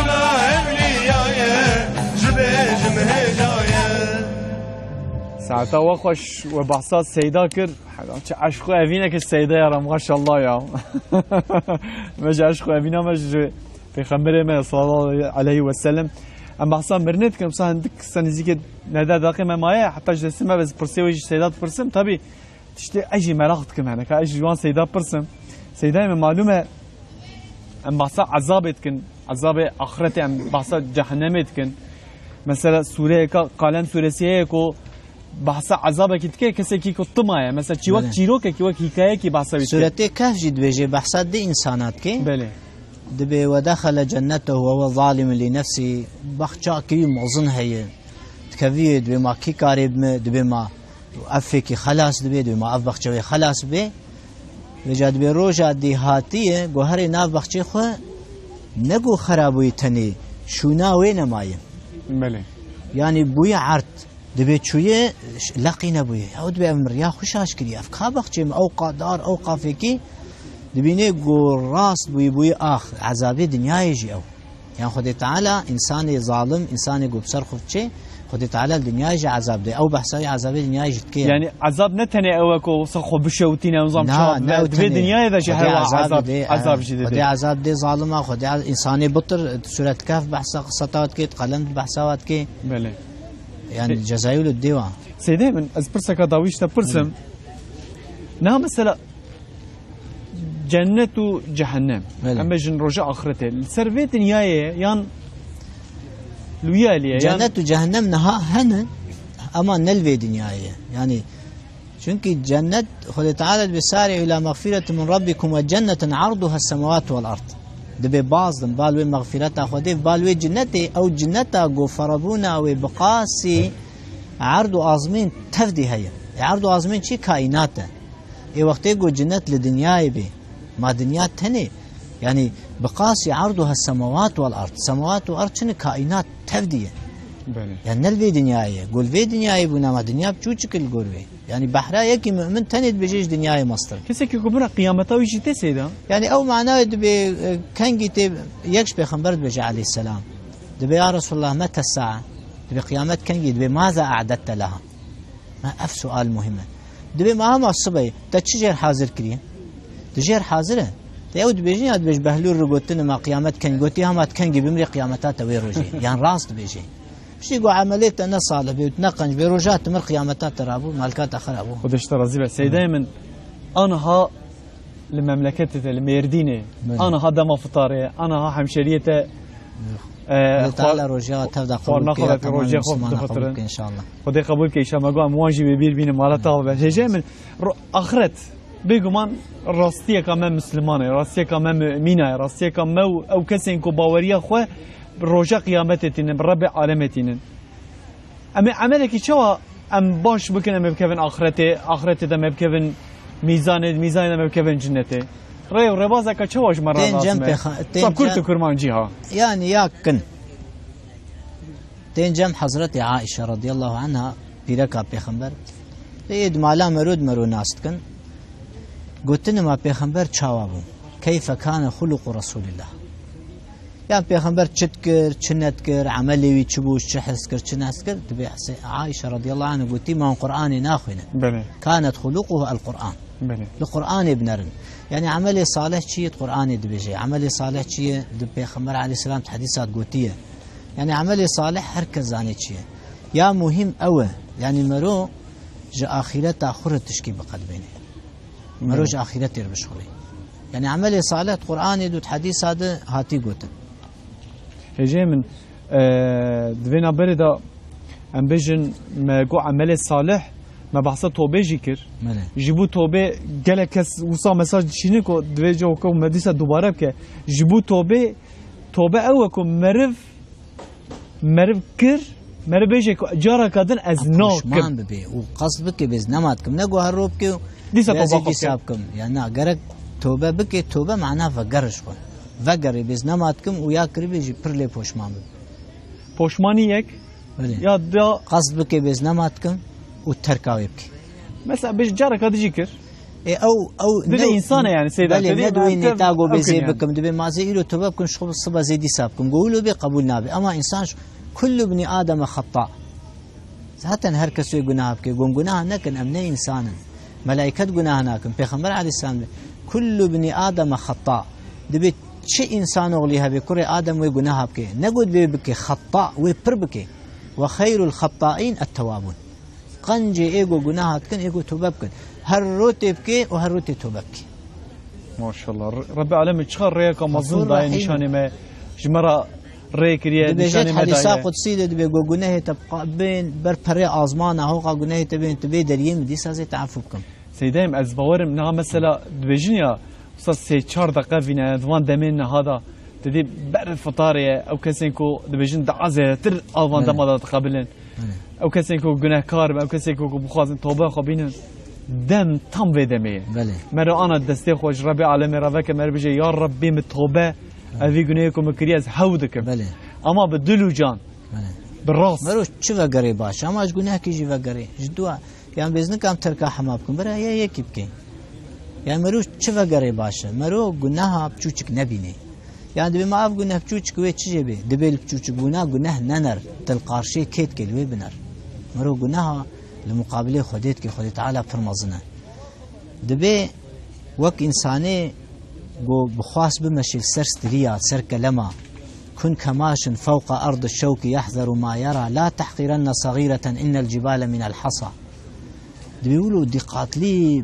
ساعتا وخوش و بحثات سيدا كر چه عشقو اوینه که سيدا يا ما شاء الله يا مش عشقو اوینه مش پیغمبر ما صلى الله عليه وسلم ام بحثان مرنت كم صح عندك سنزيك ندا داقي ما مايا حتى جسمه بس برسي وجه سيدا برسم طبي تشتي اجي ملاقت كم هنا كاجي جوان سيدا برسم سيدا من معلومه ام بحث عذابتكن عذاب اخرته ام بحث جهنمتكن مثلا سوره قلم سوره کو بحث عذابه کی تکه کسی کی کو تمایا مثلا چی وقت چیرو که کی وقت حکایه کی بحث وی سورته کهف جد وجه بحثات دی انسانات کی بله دبي ودخل جنته وهو ظالم لنفسه بخشا كي موزن هي تكفي دبي ما كي قارب دبي ما افكي خلاص دبي دبي ما اف بخشوي خلاص بي وجاد بي روجا دي هاتيه گوهر ناف بخشي خو نگو خرابوي تني شونا وين مايه بله يعني بويا عرض دبي شويه لقينا بويا او دبي امر يا خوشاش كري افكا بخشي او قدار او قافكي دبيني قول راس بوي بوي اخ عذابي دنيا يجي او يعني خدي تعالى انسان ظالم انسان يقول بسر خفتشي خدي تعالى الدنيا يجي عذاب دي او بحساي عذاب الدنيا يجي كي يعني عذاب نتني اوكو صخو بشوتينا نظام شاب دبي دنيا اذا شي عذاب عذاب جديد خدي عذاب دي ظالمه خدي انساني بطر سوره كهف بحث قصتات كي قلم بحثات كي بله يعني جزايل الديوان سيدي من اسبرسك داويش تبرسم نا مثلا جنة و جهنم اما جن رجاء اخرته السرفيت نهايه يان لوياليه جنة و جهنم نها هن اما نلوي دنيايه يعني چونكي جنة خد تعالى بسارع الى مغفرة من ربكم وجنة عرضها السماوات والارض دبي باز دم بالوي مغفرة خدي بالوي جنتي او جنتا غفربونا وبقاسي عرض عظمين تفدي هي عرض عظمين شي كائناته اي وقت يقو جنة لدنياي بي ما دنيا تني يعني بقاسي عرضها السماوات والارض سماوات والارض شنو كائنات تفديه يعني نلفي دنياي قول في دنياي بنا ما دنيا بچوچكل قولوي يعني بحرا يكي مؤمن تني بجيش دنياي مصدر كسي كي كبر قيامته ويجي تسيدا يعني او معناه دبي كان جيت يكش بخنبر بجي عليه السلام دبي يا رسول الله متى الساعه دبي قيامت كان جيت بماذا اعددت لها ما اف سؤال مهم دبي ما هم الصبي تشجر حاضر كريم تجير حاضره تيود بيجي هاد بيج بهلول رغوتنا ما قيامت كان قوتي هم كان بمري قيامتات ويروجي يعني راست بيجي شي يقول عمليه انا صالح بيتنقنج بيروجات مر قيامتات رابو مالكات اخر ابو خدش ترازي بس دائما انا ها لمملكتي الميردينه انا هذا ما فطاري انا ها حمشريته آه تعالى روجات تبدا قبول في روجا خوف ان شاء الله خدي قبول كي شما قام مواجب بير بين مالته بس جاي من اخرت بگمان راستیه که من مسلمانه، راستیه که من مؤمنه، راستیه که من او کسی که باوریه خو روزه قیامت تینن رب عالم تینن. اما عمله که چوا ام باش بکن ام بکن آخرت آخرت دم بکن میزان میزان دم بکن جنته. رای و ربازه که چواش مرا ناسمه. صاب کرد کرمان جیها. يعني ياكن تنجم حضرت عائشة رضي الله عنها في ركاب پیغمبر بيد مالا مرود مرو ناستكن قلت ما پیغمبر چاوابو كيف كان خلق رسول الله يعني پیغمبر چت كر چنت كر عملي وي چبوش چحس كر چناس كر تبي عائشة رضي الله عنها قلت ما قرآن ناخونا كانت خلقه القرآن بله. القرآن ابنرن يعني عملي صالح شيء قرآن دبيجي عملي صالح شيء دب پیغمبر عليه السلام حديثات قوتيه يعني عملي صالح هركز زاني شيء يا مهم أوه يعني مرو جا آخرت آخرت تشكي بقلبينه مرو جا آخرت يربشخلي يعني عملي صالح قرآن دوت حديث هذا هاتي قوتن هجي من آه دبينا بردا ام بيجن ما جو عملي صالح ما بحث توبه جيكر جيبو توبه قال كس وصا مساج شينكو دوجو كو مدرسه دوباره بك جيبو توبه توبه اوكم مرف مرف كر مرف بيجي جارا كادن از نو كم ببي وقصد بك بز نماتكم نگو هروب كي ديسا توبه حسابكم يعني نا غرق توبه بك توبه معناها فقرش خو فقر بز نماتكم ويا كري بيجي برلي پوشمان پوشماني يك يا دا قصد بك بز نماتكم وتركاوي بك مثلا بيش جارك هذا جيكر إيه او او ده انسان يعني سيدا بل ندوي نتاقو بزي بكم دبي ما زي له توبه بكم شغل الصبا زي دي سابكم قولوا بي قبول نابي اما انسان كل ابن ادم خطاء ذاتا هر كسو گناه بك قوم گناه نكن امني انسانا ملائكه گناه ناكن پیغمبر عليه السلام كل ابن ادم خطاء دبي شي انسان اغليها بكره ادم وي گناه بك نقول بي بك خطاء وي پر بك وخير الخطائين التوابون قنجي ايجو گناهات كن ايجو توبه بكن هر روتي بكي وهر روتي توبه بكي ما شاء الله رب العالمين تشخر ريك مظن داي نشاني ما جمرة ريك ريا نشاني ما داي حديثا قدسي دي بيجو گناه تبقى بين بر بري ازمان هوقا گناه تبين تبي دريم دي سازي تعفو بكم سيدايم از باورم نها مثلا دبيجنيا وصل سي چهار دقيقه فينا دوان دمين هذا تدي بر الفطاريه او كسينكو دبيجن دعازه تر الوان دما تقابلن او کسی که گناه کار او کسی که بخوازن توبه خوابینن دم تام ودمه بله مرا آن دسته خوش رب عالم را که مر بجه یا ربی متوبه اوی گناه کو مکری از هودک بله اما بدلو جان بله بالراس مرو چه وگری باش اما اش گناه کی وگری جدوا يعني بزن کام ترکا حمابکم برا یا یکی بکی يعني مرو چه وگری باشه مرو گناه بچوچک نبینه يعني دبي ما أف جناه بتشوش كويت شجبي دبي بتشوش جناه جناه ننر تلقارشي كيت كلوي بنر مرو جناه لمقابله خديت كي خديت على فرمزنا دبي وك إنساني جو بخواس بمشي سر ستريا سر كلمة كن كماش فوق أرض الشوك يحذر ما يرى لا تحقرن صغيرة إن الجبال من الحصى دبي يقولوا دقات لي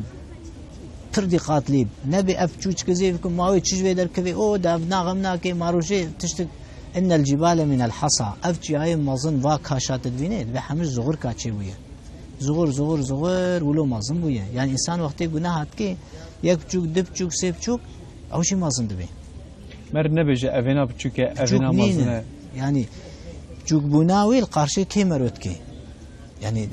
تردي قاتليب نبي أفجوج كزيفكم ما هو تشجع در كذي أو دافنا غمنا كي ماروشي تشتك إن الجبال من الحصى أفجي هاي مازن واكاشات تدبينه بحمش زغور كاتشي ويا زغور زغور زغور ولو مازن ويا يعني إنسان وقت يقولنا هات كي يكبجوك دبجوك سيبجوك أو شيء مازن دبي مر نبيجي أفينا بتشوك أفينا مازن يعني جوك بناوي القارشي كي مروت كي يعني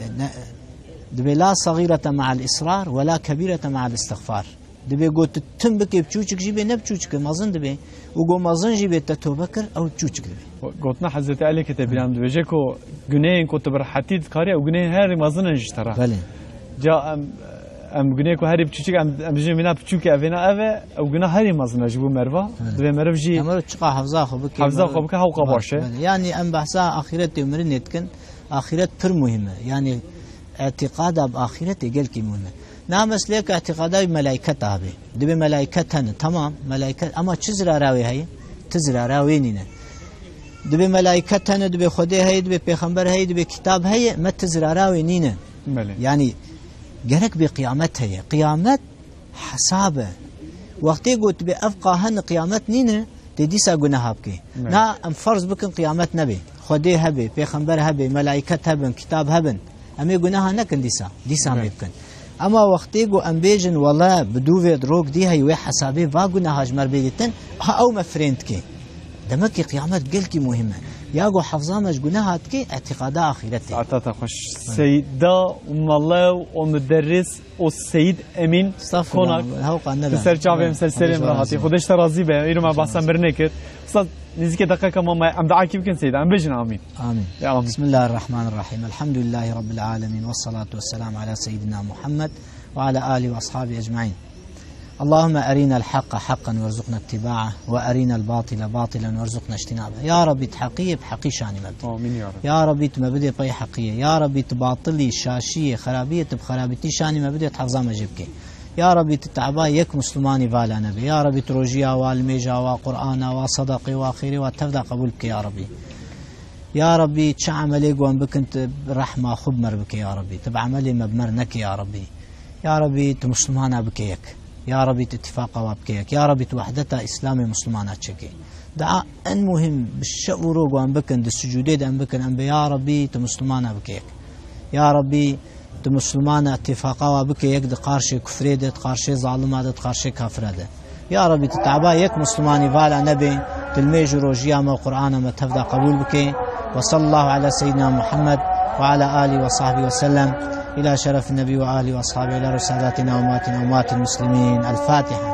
دبي لا صغيرة مع الإصرار ولا كبيرة مع الاستغفار دبي قلت تنبكي بتشوشك جيبي نبتشوشك مازن دبي وقو مازن جيبي تتوبكر أو تشوشك دبي قلتنا حضرت علي كتابين دبي جاكو جنين كنت برحتيد كاري أو جنين هاري مازن نجترا بله جاء أم أم جنين كو هاري بتشوشك أم أم جيبي منا بتشوكي أفينا أفا أو جنا هاري مازن جيبو مرفا دبي مرف جي أمر تشقى حفظا خبك حفظا خبك هاو قباشه يعني أم بحثا آخرت يمرن يتكن آخرت پر مهمة يعني اعتقاد بآخرته قال كي مهمة نامس ليك اعتقاد بملائكة هذه دبي ملائكة تمام ملائكة أما تزرع راوي هاي تزرع راويننا دبي ملائكة دبي خدي هاي دبي بيخمبر هاي دبي كتاب هاي ما تزرع راوي نينا يعني جرك بقيامت هي قيامت حسابه وقت قلت بأفقى هن قيامت نينا تديسا جناها بكي نا أم فرض بكن قيامت نبي خدي هبي بيخمبر هبي ملائكة هبن كتاب هبن أمي جناها نكن ديسا ديسا ما يمكن اما وقتی گو ام بیجن والله بدو دروگ دی هی و حسابی واگو نهاج مر بیدتن ها او مفرنت کی دمکی قیامت گل کی مهمه یا گو حفظه مش گناهات کی اعتقاد آخرت عطاتا خوش سیدا والله و مدرس و سید امین کناک سر چاوی مسلسل راحتی خودش راضی به اینو ما بحثم برنه کرد استاد نزدیک دقیقه ما ام دعاکی بکن سید ام بجن آمین آمین بسم الله الرحمن الرحیم الحمد لله رب العالمين والصلاة والسلام على سيدنا محمد وعلى آله وأصحابه أجمعين اللهم أرنا الحق حقا وارزقنا اتباعه وأرنا الباطل باطلا وارزقنا اجتنابه يا ربي تحقيه بحقي شاني مبدي يا رب يا ربي تمبدي بي حقيه يا ربي تباطلي شاشيه خرابيه بخرابتي شاني مبدي تحفظا مجبكي يا ربي تتعبا يك مسلماني فالا نبي يا ربي تروجيا والميجا وقرآنا وصدقي واخيري وتفدى قبول بك يا ربي يا ربي تشعملي قوان بك انت رحمة خب مر بك يا ربي تبعملي مبمرنك يا ربي يا ربي تمسلمانا بكيك يا ربي تتفاقا وابكيك يا ربي توحدتا إسلامي مسلمانات شكي دعاء ان مهم بالشعور قوان بك انت السجودين ان بك ان يا ربي تمسلمانا بكيك يا ربي تمسلمانا اتفاقا وابكيك دي قارشي كفريدة قارشي ظالمات قارشي كافرادة يا ربي تتعبا يك مسلماني فالا نبي تلميج روجيا ما قرآن ما تفدى قبول بك وصلى الله على سيدنا محمد وعلى آله وصحبه وسلم إلى شرف النبي وآله وأصحابه إلى رسالاتنا وماتنا ومات المسلمين الفاتحة.